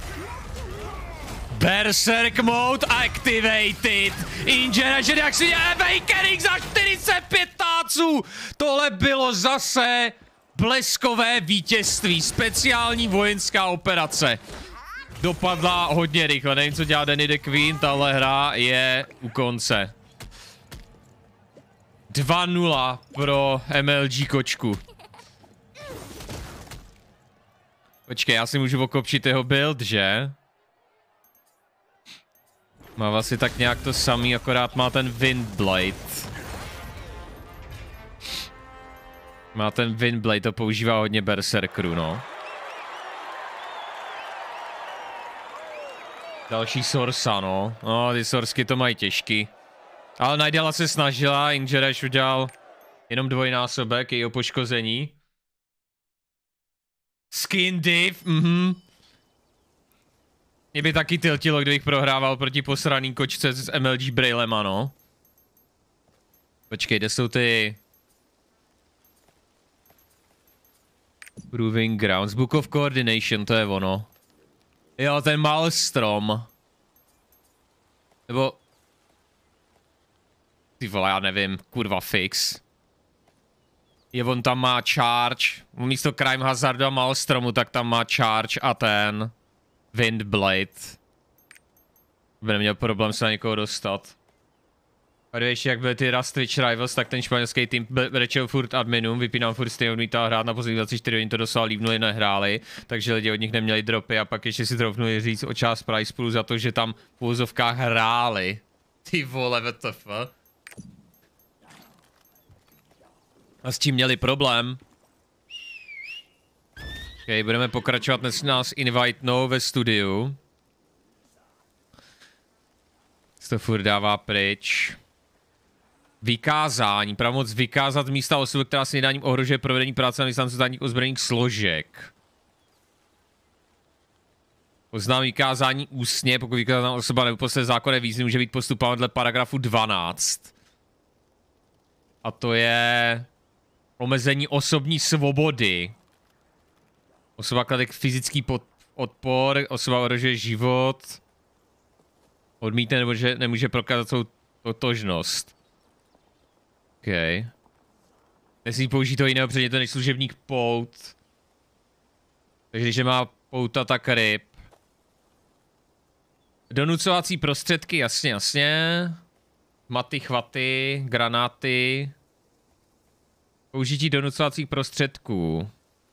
Berserk mode activated! Injection jak si dělá Awakening za čtyřicet pět táců! Tohle bylo zase bleskové vítězství, speciální vojenská operace. Dopadla hodně rychle, nevím co dělá Danny the Queen, tahle hra je u konce. dva nula pro M L G kočku. Počkej, já si můžu okopčit jeho build, že? Má vlastně tak nějak to samý, akorát má ten Windblade. Má ten Windblade, to používá hodně Berserkerů, no. Další Sorsa, no. No, ty Sorsky to mají těžký. Ale Nightdala se snažila, Injerash udělal jenom dvojnásobek jejího poškození. Skin div, mhm. Mě by taky tiltilo, kdybych prohrával proti posraný kočce s M L G Brailema, no. Počkej, kde jsou ty... Proving Grounds, Book of Coordination, to je ono. Jo, ten Maelstrom. Nebo... Ty vole, já nevím, kurva fix. Je, on tam má charge, místo Crime Hazardu a Maelstromu, tak tam má charge a ten... Windblade. By neměl problém se na někoho dostat. A ještě jak byly ty Rust Twitch Rivals, tak ten španělský tým brečel furt adminům, vypínám furt stejně odmítá hrát na poslední dvacet čtyři hodin to doslova líbnuli, nehráli, takže lidi od nich neměli dropy a pak ještě si troufnuli říct o část price poolu za to, že tam v úvozovkách hráli. Ty vole, W T F. A s tím měli problém. Okay, budeme pokračovat, dnes nás invitenou ve studiu. To furt dává pryč. Vykázání, pravomoc vykázat místa osoby, která s nedáním ohrožuje provedení práce na vyslanců státních ozbrojených složek. Oznám vykázání ústně, pokud vykázaná osoba nebo posle zákonné výzvy může být postupována dle paragrafu dvanáct. A to je omezení osobní svobody. Osoba klade fyzický pod, odpor, osoba ohrožuje život, odmítne nebo že nemůže prokázat svou totožnost. OK. Nesmí použít toho jiného předmětu než služebník pout. Takže když nemá pouta, tak ryb. Donucovací prostředky, jasně, jasně. Maty, chvaty, granáty. Použití donucovacích prostředků.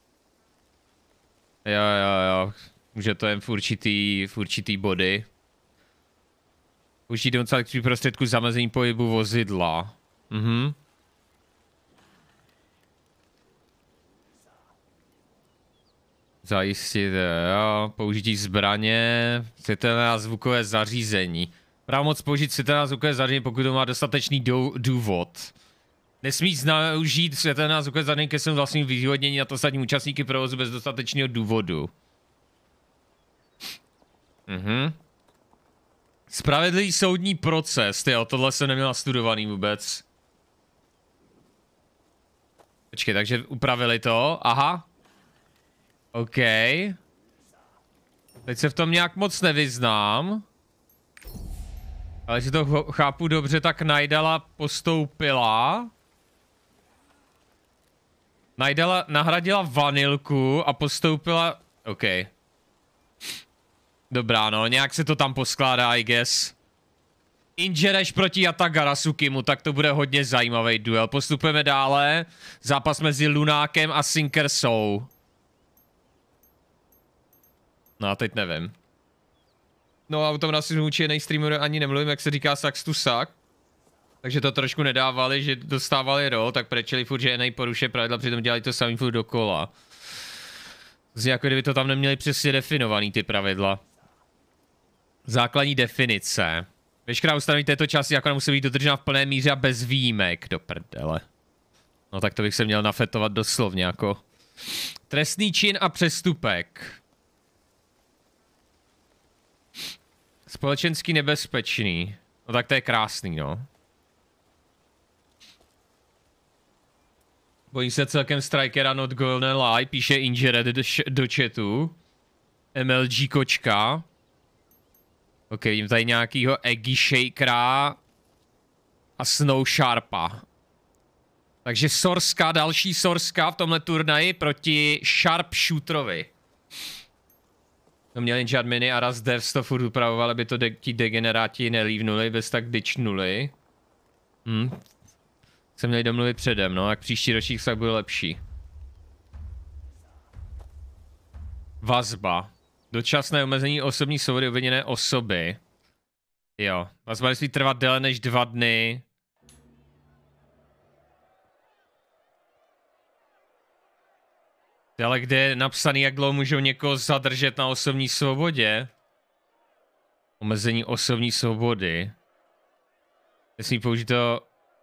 Jo, jo, jo. Může to jen v určitý, v určitý body. Použití donucovacích prostředků zamezení pohybu vozidla. Mhm. Zajistit, jo. Použití zbraně, světelné a zvukové zařízení. Pravomoc použít světelné a zvukové zařízení, pokud to má dostatečný důvod. Nesmí zneužít světelné a zvukové zařízení ke svému vlastnímu vyhodnění nad ostatní účastníky provozu bez dostatečného důvodu. Mhm. Spravedlivý soudní proces, tyjo, tohle jsem neměl studovaný vůbec. Počkej, takže upravili to, aha. OK. Teď se v tom nějak moc nevyznám. Ale jestli to chápu dobře, tak Nightdala postoupila. Nightdala nahradila vanilku a postoupila... OK. Dobrá, no, nějak se to tam poskládá, I guess. Injerash proti Yatagara Sukimu, tak to bude hodně zajímavý duel. Postupujeme dále. Zápas mezi Lunákem a Sinkersou. No a teď nevím. No a o tom rasismu vůči jiný streamer ani nemluvím, jak se říká sax to suck. Takže to trošku nedávali, že dostávali rol, tak prečeli furt, že jiný porušuje pravidla, přitom dělali to samý furt dokola. Zní jako kdyby to tam neměli přesně definovaný ty pravidla. Základní definice. Veškerá ustanovení této části zákona musí být dodržena v plné míře a bez výjimek. Do prdele. No tak to bych se měl nafetovat doslovně jako. Trestný čin a přestupek. Společensky nebezpečný. No tak to je krásný, no. Bojím se celkem Strikera not gonna lie, píše Injured do, do chatu. M L G kočka. Ok, vidím tady nějakýho Eggy Shakera a Snow Sharpa. Takže Sorska, další Sorska v tomhle turnaji proti Sharpshooterovi. To měl jenže adminy a raz devs to furt upravovali, aby to de ti degeneráti nelívnuli, bez tak ditchnuli. Hm. Se měli domluvit předem, no, jak příští ročník tak bude lepší. Vazba. Dočasné omezení osobní svobody obviněné osoby. Jo, vazba nesmí trvat déle než dva dny. Ale kde je napsaný, jak dlouho můžou někoho zadržet na osobní svobodě? Omezení osobní svobody. Nesmí použít to...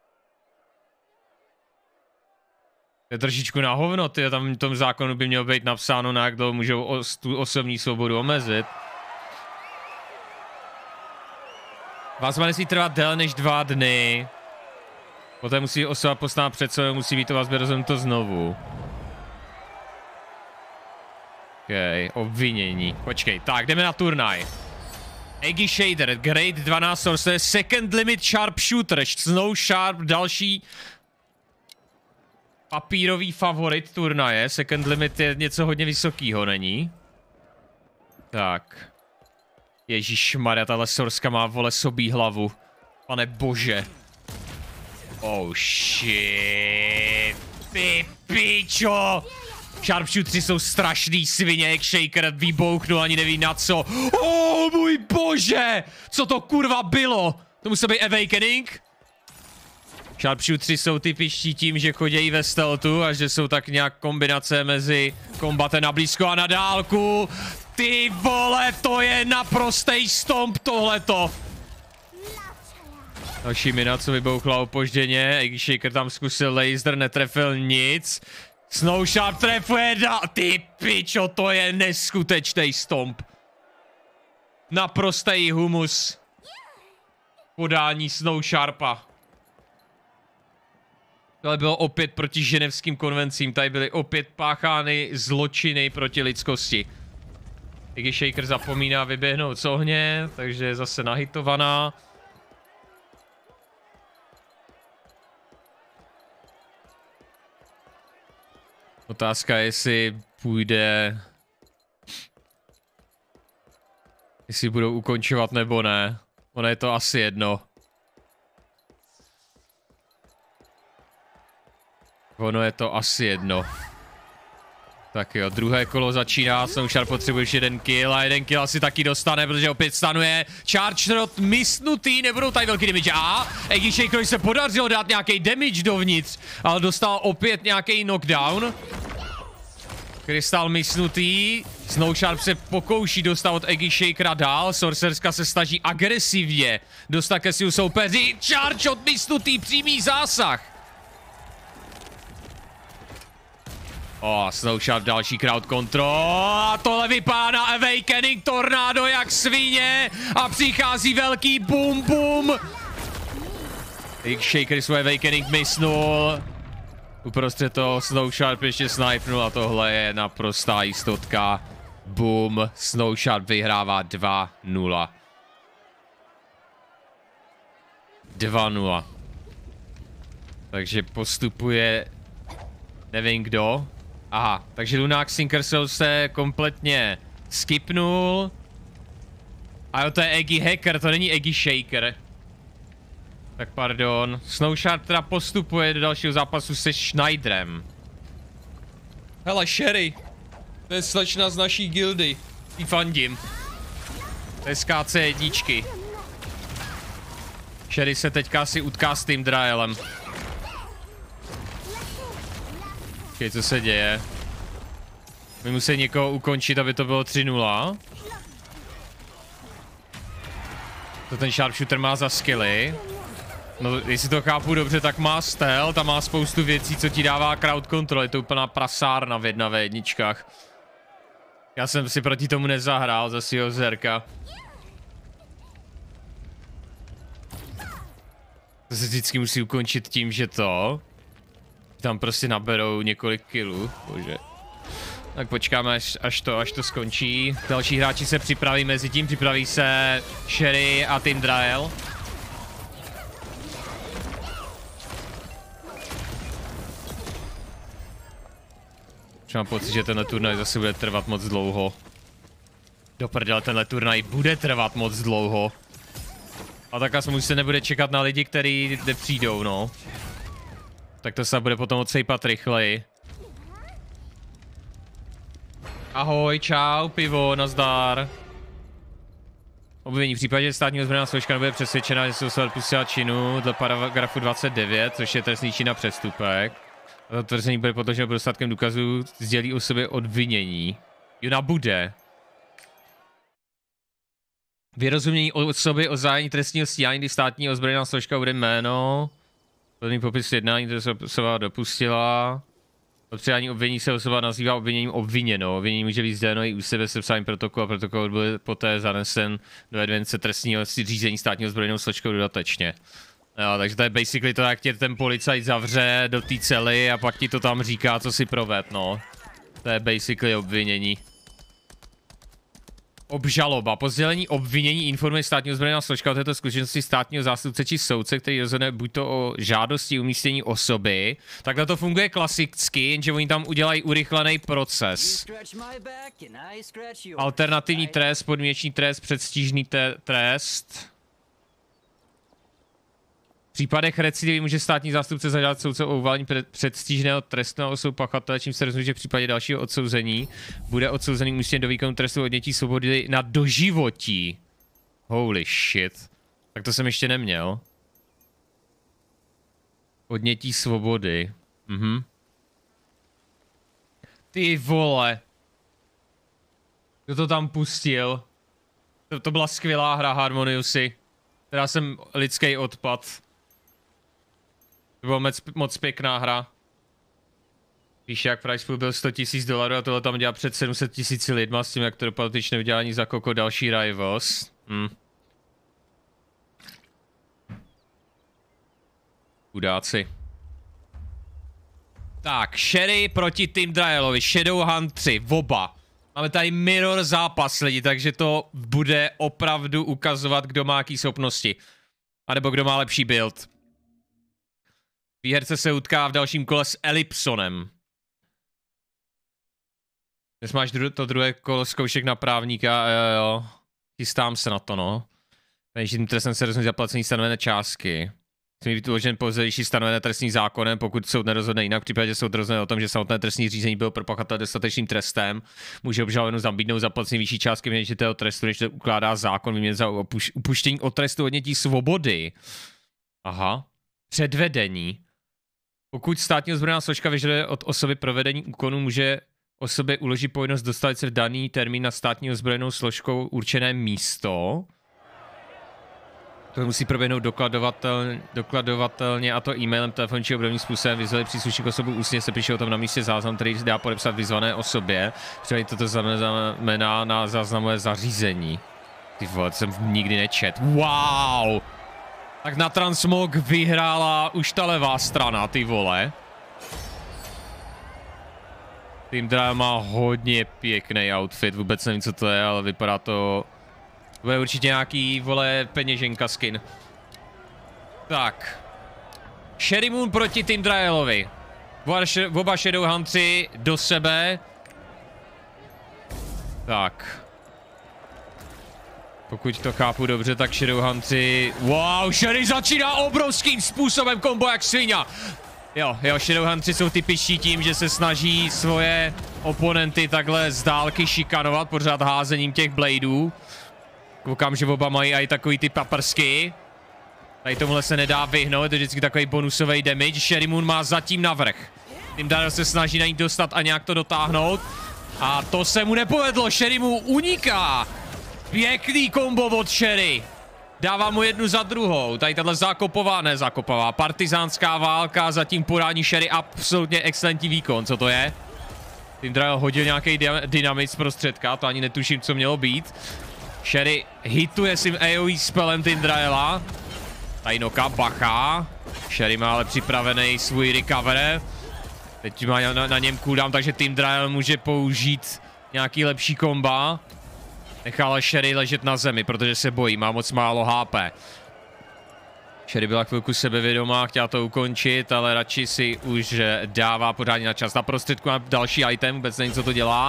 To je trošičku na hovno, tyjo, tam v tom zákonu by mělo být napsáno, na jak dlouho můžou os tu osobní svobodu omezit. Vazba nesmí trvat déle než dva dny. Poté musí osoba postát před sebou, musí být to vazbě rozhodnuto znovu. Okej, okay, obvinění. Počkej, tak jdeme na turnaj. Eggy Shader, Grade dvanáct Sorcerer, Second Limit Sharpshooter, Snow Sharp, další papírový favorit turnaje. Second Limit je něco hodně vysokýho, není? Tak. Ježišmarja, tahle Sorska má, vole, sobí hlavu. Pane bože. Oh shit. Ty pičo. Sharpshootři jsou strašný svině, jak Shaker vybouchnul, ani neví na co. Oh můj bože! Co to kurva bylo? To musel být Awakening? Sharpshootři jsou typičtí tím, že chodějí ve stealthu a že jsou tak nějak kombinace mezi kombatem na blízko a na dálku. Ty vole, to je naprostej stomp tohleto. Další mina, co vybouchla opožděně. Eggy Shaker tam zkusil laser, netrefil nic. Snow Sharp trefuje dál. Ty pičo, to je neskutečný stomp. Naprostý humus. Podání Snow Sharpa. Tohle bylo opět proti ženevským konvencím. Tady byly opět páchány zločiny proti lidskosti. Eggy Shaker zapomíná vyběhnout z ohně, takže je zase nahitovaná. Otázka je, jestli půjde... Jestli budou ukončovat nebo ne. Ono je to asi jedno. Ono je to asi jedno. Tak jo, druhé kolo začíná, Snow Sharp potřebuješ jeden kill a jeden kill asi taky dostane, protože opět stanuje Charge Shot misnutý, nebudou tady velký damage. A Eggy Shakerovi se podařilo dát nějaký damage dovnitř, ale dostal opět nějaký knockdown. Krystal misnutý, Snow Sharp se pokouší dostat od Eggy Shakera dál, Sorcerska se snaží agresivně dostat ke svým soupeři. Charge Shot misnutý, přímý zásah. O, oh, Snow Sharp, další crowd control a tohle vypadá na Awakening Tornado jak svině a přichází velký boom boom. Egg Shaker svůj Awakening misnul. Uprostřed toho Snow Sharp ještě snipnul a tohle je naprostá jistotka. Boom, Snow Sharp vyhrává dva nula. dva nula. Takže postupuje nevím kdo. Aha, takže Lunax Sinkersol se kompletně skipnul. A jo, to je Eggy Hacker, to není Eggy Shaker. Tak pardon. Snow Sharp teda postupuje do dalšího zápasu se Schneiderem. Hele, Sherry. To je slečna z naší gildy. Jí fandím. To je z K C jedničky. Sherry se teďka asi utká s tím Draelem. Okay, co se děje? My musíme někoho ukončit, aby to bylo tři nula. To ten Sharpshooter má za skilly. No, jestli to chápu dobře, tak má stealth, tam má spoustu věcí, co ti dává crowd control. Je to úplná prasárna v jedna ve jedničkách. Já jsem si proti tomu nezahrál za svýho zerka. To se vždycky musí ukončit tím, že to... tam prostě naberou několik kilů, bože. Tak počkáme, až, až, to, až to skončí. Další hráči se připraví mezi tím, připraví se Sherry a Tindrael. Mám pocit, že tenhle turnaj zase bude trvat moc dlouho. Do prdele, tenhle turnaj bude trvat moc dlouho. A tak aspoň se nebude čekat na lidi, kteří nepřijdou, no. Tak to se bude potom odsejpat rychleji. Ahoj, čau, pivo, nazdar. Obvinění v případě, že státní ozbrojená složka nebude přesvědčena, že se osoba dopustila činu dle paragrafu dvacet devět, což je trestný čin na přestupek. A to tvrzení bude podloženo dostatkem důkazů, sdělí o sobě odvinění. Juna bude. Vyrozumění osoby o zájení trestního stíhání, kdy státní ozbrojená složka bude jméno. Plný popis jednání, které se osoba dopustila. Od předání obvinění se osoba nazývá obviněním obviněno. Obvinění může být sděleno i u sebe sepsání protokolu a protokol byl poté zanesen do evidence trestního řízení státního ozbrojenou složkou dodatečně. Jo, takže to je basically to, jak tě ten policajt zavře do té cely a pak ti to tam říká, co si proved, no. To je basically obvinění. Obžaloba. Po sdělení obvinění informuje státní ozbrojená složka o této skutečnosti státního zástupce či soudce, který rozhodne buď to o žádosti umístění osoby. Takhle to funguje klasicky, jenže oni tam udělají urychlený proces. Alternativní trest, podmínečný trest, předstížný trest. V případech recidivy může státní zástupce zažádat soudce o uvalení předstížného trestného osobu pachatele, čím se rozhodne, že v případě dalšího odsouzení bude odsouzený umístěn do výkonu trestu odnětí svobody na doživotí. Holy shit. Tak to jsem ještě neměl. Odnětí svobody. Mhm. Ty vole. Kdo to tam pustil? To, to byla skvělá hra, Harmoniusy. Teda jsem lidský odpad. To byla moc, moc pěkná hra. Víš, jak price pool byl sto tisíc dolarů a tohle tam dělá před sedm set tisíci lidma s tím, jak to dopadlo, teď neudělá ani za koko další Rivals. Hm. Chudáci. Tak, Sherry proti Tindraelovi, Shadowhunt tři, oba. Máme tady mirror zápas lidi, takže to bude opravdu ukazovat, kdo má jaký schopnosti. A nebo kdo má lepší build. Výherce se utká v dalším kole s Ellipsonem. Dnes máš dru to druhé kolo zkoušek na právníka, jo, jo. Chystám se na to, no. Peněžitým trestem se rozhodne zaplacení stanovené částky. Musí být uložen pozdější stanovené trestní zákonem, pokud soud nerozhodne jinak. V případě, že soud rozhodne o tom, že samotné trestní řízení bylo pro pachatele dostatečným trestem, může obžalovanou zabídnout zaplacení vyšší částky peněžitého trestu, než to ukládá zákon vyměnit za upuš upuštění od trestu odnětí svobody. Aha. Předvedení. Pokud státní ozbrojená složka vyžaduje od osoby provedení úkonu, může osobě uložit povinnost dostavit se v daný termín na státní ozbrojenou složkou určené místo. To musí proběhnout dokladovatel, dokladovatelně, a to e-mailem, telefonem či obdobným způsobem. Vyzvali příslušník osobu ústně, se píše o tom na místě záznam, který dá podepsat vyzvané osobě. Třeba toto znamená na záznamové zařízení. Ty vole, to jsem nikdy nečet. Wow! Tak na Transmog vyhrála už ta levá strana, ty vole. Tindrael má hodně pěkný outfit, vůbec nevím, co to je, ale vypadá to... To bude určitě nějaký, vole, peněženka skin. Tak. Sherry Moon proti Tindraelovi. Oba Shadowhuntři do sebe. Tak. Pokud to chápu dobře, tak Shadowhuntři... Wow, Sherry začíná obrovským způsobem kombo jak svině. Jo, jo, Shadowhuntři jsou typičtí tím, že se snaží svoje oponenty takhle z dálky šikanovat, pořád házením těch bladeů. Koukám, že oba mají i takový ty paprsky. Tady tomuhle se nedá vyhnout, je to vždycky takový bonusový damage. Sherry Moon má zatím navrch. Tindrael se snaží na ní dostat a nějak to dotáhnout. A to se mu nepovedlo, Sherry Moon uniká. Pěkný kombo od Sherry. Dává mu jednu za druhou. Tady tahle zákopová, ne zákopová, partizánská válka, zatím podání Sherry, absolutně excelentní výkon. Co to je? Tindrael hodil nějaký dynamit z prostředka, to ani netuším, co mělo být. Sherry hituje svým A O E spelem Tindraela. Tady noka, bacha. Sherry má ale připravený svůj recover. Teď má na, na něm cooldown, takže Team Dryal může použít nějaký lepší komba. Nechá ale Sherry ležet na zemi, protože se bojí, má moc málo H P. Sherry byla chvilku sebevědomá, chtěla to ukončit, ale radši si už dává pořádně na čas. Na prostředku má další item, vůbec nevím, co to dělá.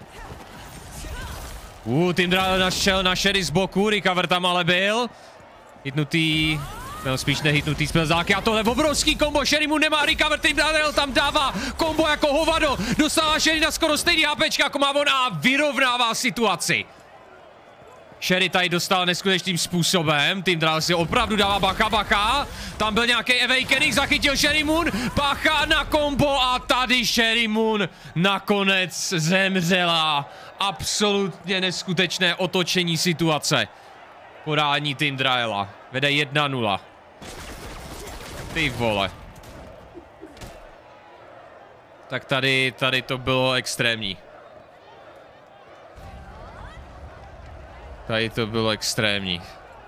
Uh, Team Dryal našel na Sherry z boku, recover tam ale byl. Hitnutý, no spíš nehitnutý spelzáky a tohle obrovský kombo, Sherry mu nemá recover, Team Dryal tam dává kombo jako hovado. Dostává Sherry na skoro stejný HPčka, jako má on a vyrovnává situaci. Sherry tady dostal neskutečným způsobem, Team Dryal si opravdu dává bacha, bacha. Tam byl nějaký Awakening, zachytil Sherry Moon, bacha na kombo a tady Sherry Moon nakonec zemřela. Absolutně neskutečné otočení situace. Podání Team Dryala. Vede jedna nula. Ty vole. Tak tady, tady to bylo extrémní. Tady to bylo extrémní.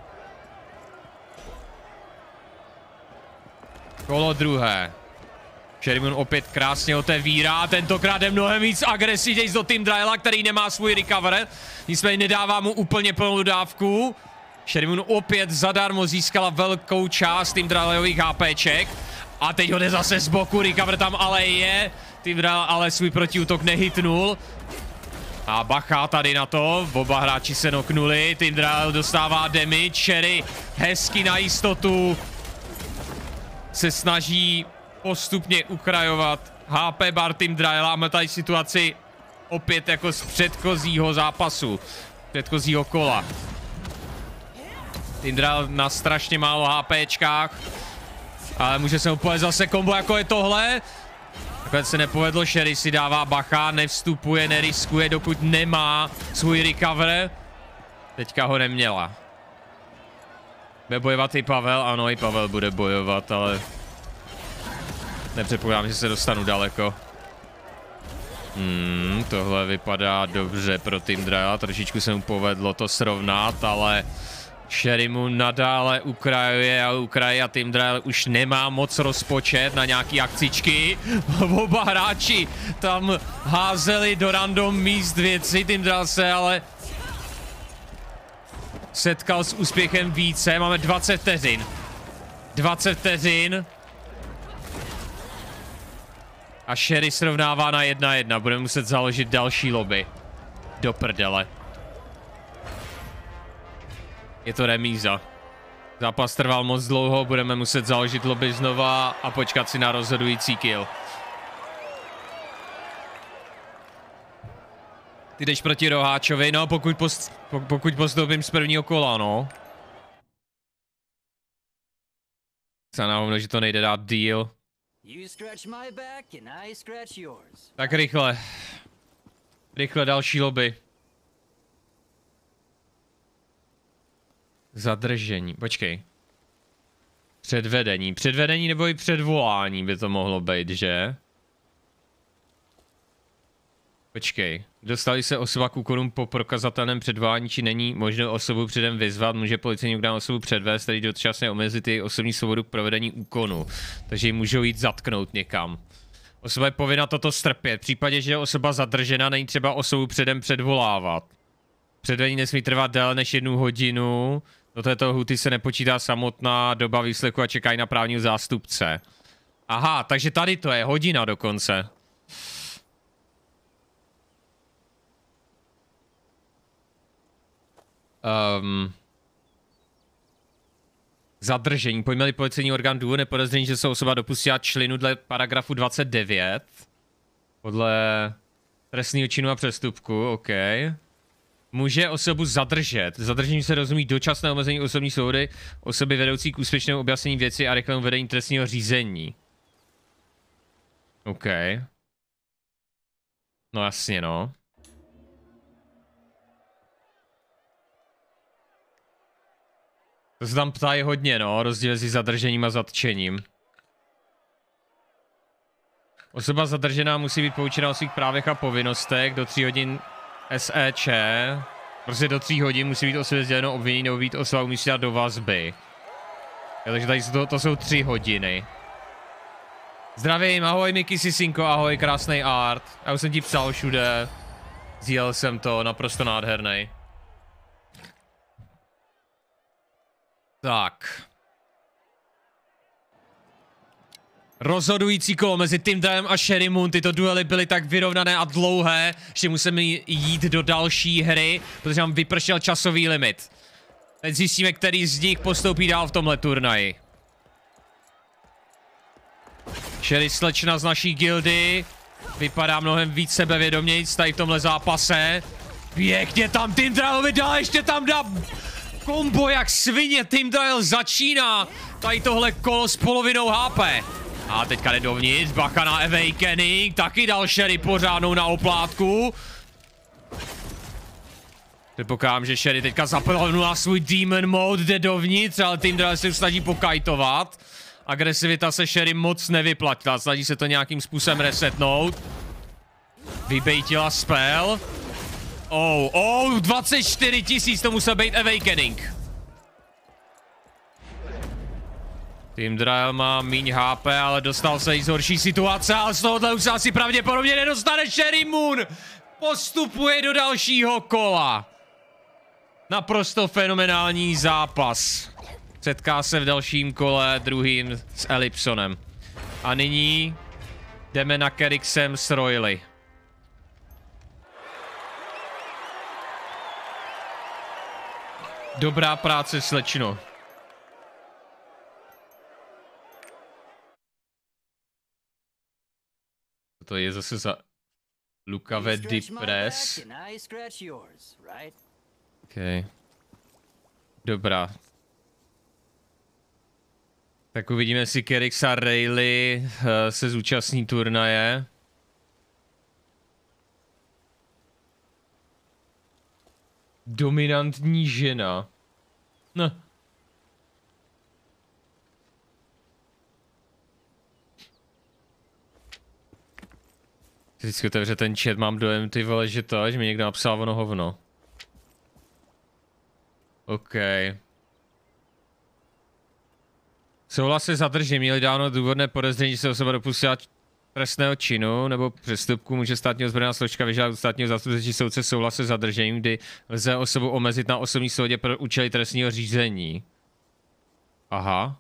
Kolo druhé. Sherry Moon opět krásně otevírá, tentokrát je mnohem víc agresivnější do Team Dryala, který nemá svůj recover. Nicméně nedává mu úplně plnou dávku. Sherry Moon opět zadarmo získala velkou část Team Drylových HPček. A teď ho jde zase z boku, recover tam ale je. Team Dryal ale svůj protiútok nehitnul. A bacha tady na to, oba hráči se noknuli, Team Dryal dostává damage, Sherry hezky na jistotu se snaží postupně ukrajovat H P bar Team Dryal a máme tady situaci opět jako z předchozího zápasu, předchozího kola. Team Dryal na strašně málo HPčkách, ale může se mu povést zase kombo jako je tohle. Takhle se nepovedlo, Sherry si dává bacha, nevstupuje, neriskuje, dokud nemá svůj recover. Teďka ho neměla. Bude bojovat i Pavel, ano, i Pavel bude bojovat, ale nepředpokládám, že se dostanu daleko. Hmm, tohle vypadá dobře pro Team Dryal, trošičku se mu povedlo to srovnat, ale Sherry mu nadále ukrajuje a ukraje a Team Dryal už nemá moc rozpočet na nějaký akcičky. Oba hráči tam házeli do random míst věci, Team Dryal se ale setkal s úspěchem více, máme dvacet vteřin. dvacet vteřin. A Sherry srovnává na jedna jedna, budeme muset založit další lobby. Do prdele. Je to remíza. Zápas trval moc dlouho, budeme muset založit lobby znova a počkat si na rozhodující kill. Ty jdeš proti Roháčovi, no pokud, post, pokud postoupím z prvního kola, no. Se na hovno, že to nejde dát deal. Tak rychle. Rychle další lobby. Zadržení, počkej. Předvedení, předvedení nebo i předvolání by to mohlo být, že? Počkej, dostali se osoba k úkonům po prokazatelném předvolání, či není možno osobu předem vyzvat, může policejní orgán osobu předvést, tedy dočasně omezit její osobní svobodu k provedení úkonu. Takže ji můžou jít zatknout někam. Osoba je povinna toto strpět, v případě, že je osoba zadržena, není třeba osobu předem předvolávat. Předvedení nesmí trvat déle než jednu hodinu. Do této lhůty se nepočítá samotná doba výslechu a čekají na právního zástupce. Aha, takže tady to je, hodina dokonce. Um, zadržení. Pojme-li policejní orgán důvod nepodezření, že se osoba dopustila člinu dle paragrafu dvacet devět. Podle trestného činu a přestupku, OK. Může osobu zadržet. Zadržení se rozumí dočasné omezení osobní svobody osoby vedoucí k úspěšnému objasnění věci a rychlému vedení trestního řízení. OK. No jasně, no. To se tam ptají hodně, no. Rozdíl mezi zadržením a zatčením. Osoba zadržená musí být poučena o svých právech a povinnostech do tří hodin S E Č. Prostě do tří hodin musí být osobě sděleno obvinění nebo být osoba umístěna do vazby. Ja, takže tady to, to jsou tři hodiny. Zdravím, ahoj Miky Sisinko, ahoj, krásný art. Já už jsem ti psal všude. Zjel jsem to, naprosto nádherný. Tak. Rozhodující kolo mezi Tim Drylem a Sherry Moon. Tyto duely byly tak vyrovnané a dlouhé, že musíme jít do další hry, protože nám vypršel časový limit. Teď zjistíme, který z nich postoupí dál v tomhle turnaji. Sherry, slečna z naší gildy, vypadá mnohem víc sebevědomějc tady v tomhle zápase. Pěkně tam Tim Drylovi dá, ještě tam dá kombo jak svině. Tim Dryl začíná tady tohle kolo s polovinou H P. A teďka jde dovnitř, bacha na Awakening, taky dal Sherry pořádnou na oplátku. Předpokládám, že Sherry teďka zapomněla svůj Demon Mode, jde dovnitř, ale Tim Dryl se snaží pokajtovat. Agresivita se Sherry moc nevyplatila, snaží se to nějakým způsobem resetnout. Vybejtila spell. Oh, oh, dvacet čtyři tisíc to musel být Awakening. Tim Dryl má míň H P, ale dostal se i z horší situace, ale z tohohle už se asi pravděpodobně nedostane. Sherry Moon postupuje do dalšího kola. Naprosto fenomenální zápas. Setká se v dalším kole druhým s Ellipsonem. A nyní jdeme na Kerixem s Roily. Dobrá práce, slečno. To je zase za Lukavé Depress. Okay. Dobrá. Tak uvidíme, jestli Kerix a Rayleigh uh, se zúčastní turnaje. Dominantní žena. No. Vždycky otevře ten chat, mám dojem, ty vole, že to, že mi někdo napsal ono hovno. OK. Souhlas se zadrží, měli dáno důvodné podezření, že se osoba dopustila trestného činu nebo přestupku, může státní ozbrojená složka vyžádat od státního zástupce či soudce souhlas se zadržením, kdy lze osobu omezit na osobní svobodě pro účely trestního řízení. Aha.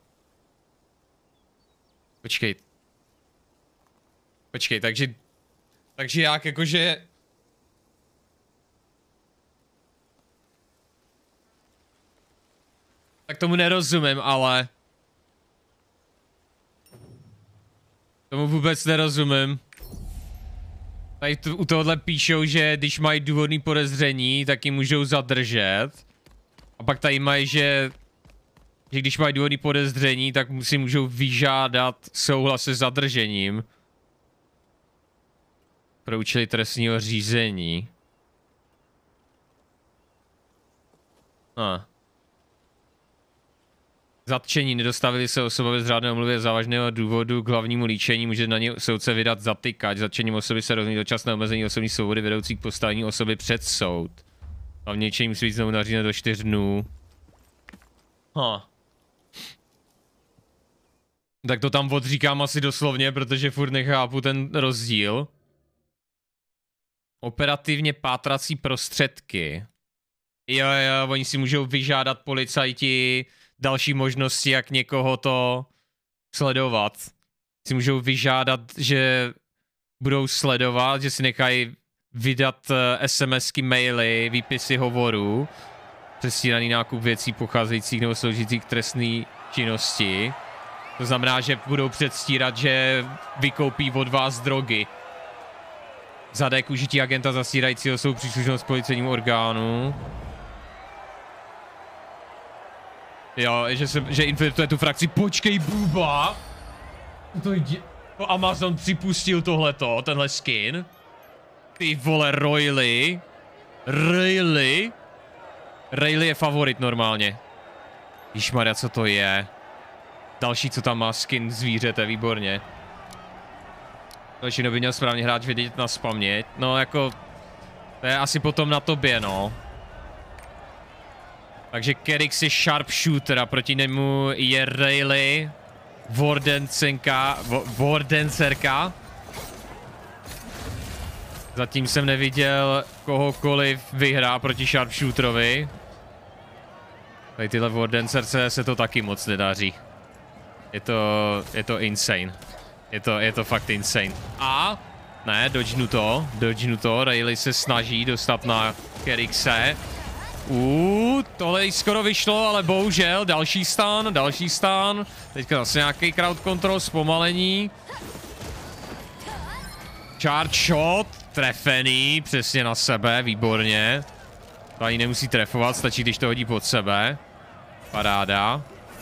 Počkej. Počkej, takže... Takže jak jakože... Tak tomu nerozumím, ale... Tomu vůbec nerozumím. Tady u tohohle píšou, že když mají důvodný podezření, tak ji můžou zadržet. A pak tady mají, že... Že když mají důvodný podezření, tak si můžou vyžádat souhlas se zadržením. Pro účely trestního řízení. Ah. Zatčení. Nedostavili se osoba bez řádné omluvy závažného důvodu k hlavnímu líčení, může na ně soudce vydat zatykač. Zatčením osoby se rozumí dočasné omezení osobní svobody vedoucí k postavení osoby před soud. Hlavně líčení musí být znovu nařízeno do čtyř dnů. Ha. Tak to tam odříkám asi doslovně, protože furt nechápu ten rozdíl. Operativně pátrací prostředky. Jo, jo, oni si můžou vyžádat policajti další možnosti, jak někoho to sledovat. Si můžou vyžádat, že budou sledovat, že si nechají vydat SMSky, maily, výpisy hovorů, přestíraný nákup věcí pocházejících nebo sloužících k trestné činnosti. To znamená, že budou předstírat, že vykoupí od vás drogy. Zadek užití agenta zastírajícího svou příslušnost policejnímu orgánu. Jo, že, se, že infiltruje tu frakci. Počkej, buba! To jde... To Amazon připustil tohleto, tenhle skin. Ty vole, Roily. Rayleigh. Rayleigh je favorit normálně. Ježmarja, co to je? Další, co tam má skin zvířete, výborně. Další by měl správně hráč vědět na spaměť. No jako... To je asi potom na tobě, no. Takže Kerix je sharpshooter a proti němu je Rayleigh. Wardencenka, Wardencerka. Zatím jsem neviděl kohokoliv vyhrá proti Sharpshooterovi. Tady tyhle Wardencerce se to taky moc nedaří. Je to, je to insane. Je to, je to fakt insane. A, ne, dodžnu to, dodžnu to, Rayleigh se snaží dostat na Kerixe. Uuu, tohle skoro vyšlo, ale bohužel, další stun, další stun. Teďka zase nějaký crowd control, zpomalení. Charge shot, trefený, přesně na sebe, výborně. To ani nemusí trefovat, stačí, když to hodí pod sebe. Paráda.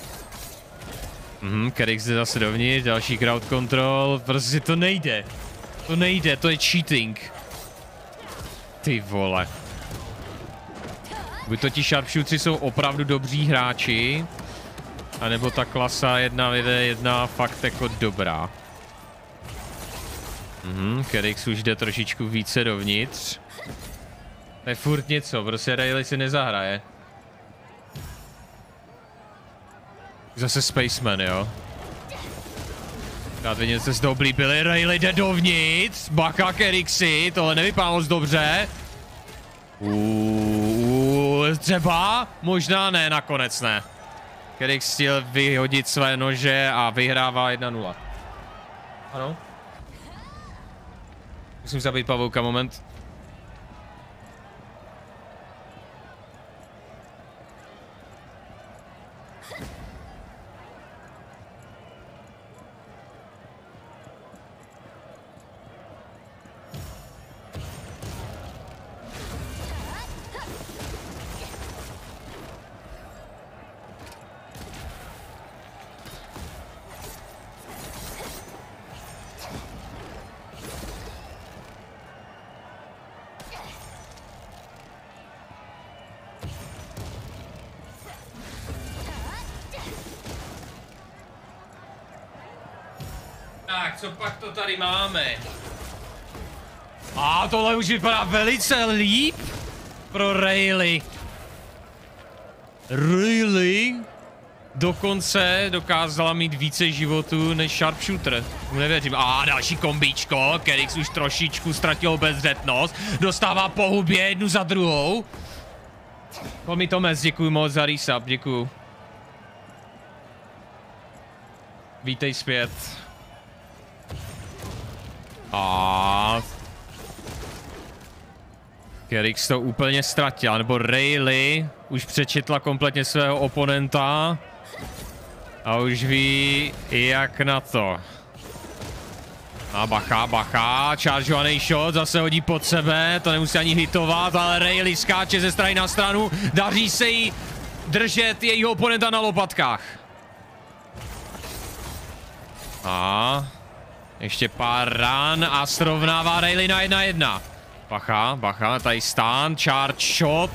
Mhm, Kerix jde zase dovnitř, další crowd control, prostě to nejde. To nejde, to je cheating. Ty vole. Buď to ti sharpshootři jsou opravdu dobří hráči, anebo ta klasa jedna je jedna fakt jako dobrá. Mhm, Kerix už jde trošičku více dovnitř. To je furt něco, prostě Rayleigh si nezahraje. Zase Spaceman, jo. Já vidím, že se to oblíbili, Rayleigh jde dovnitř, bacha Kerixi, tohle nevypadá moc dobře. Uuuu, třeba? Možná ne, nakonec ne. Kerix chtěl vyhodit své nože a vyhrává jedna nula. Ano. Musím zabít pavouka, moment. Tak, co pak to tady máme? A tohle už vypadá velice líp pro Rayleigh. Rayleigh dokonce dokázala mít více životů než Sharpshooter. Nevěřím. A další kombíčko. Kerix už trošičku ztratil bezřetnost. Dostává po hubě jednu za druhou. Tomi Tomes, děkuji moc za resub, děkuji. Vítej zpět. A Kerix to úplně ztratil, nebo Rayleigh už přečetla kompletně svého oponenta a už ví, jak na to. A bacha, bacha, chargeovaný shot, zase hodí pod sebe, to nemusí ani hitovat, ale Rayleigh skáče ze strany na stranu, daří se jí držet jejího oponenta na lopatkách. A ještě pár ran a srovnává Rayleigh na jedna jedna. Bacha, bacha, tady stán, charge shot.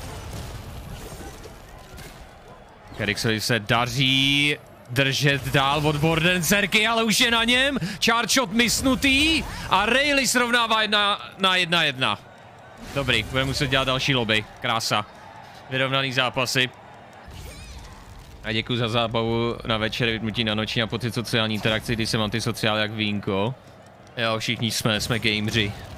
Kerixovi se daří držet dál od Wardencerky, ale už je na něm. Charge shot misnutý a Rayleigh srovnává jedna na jedna jedna. Dobrý, budeme muset dělat další lobby. Krása. Vyrovnaný zápasy. A děkuji za zábavu na večer, vypnutí na noční a pocit sociální interakce, když jsem antisociál jak vínko. Jo, všichni jsme, jsme gameři.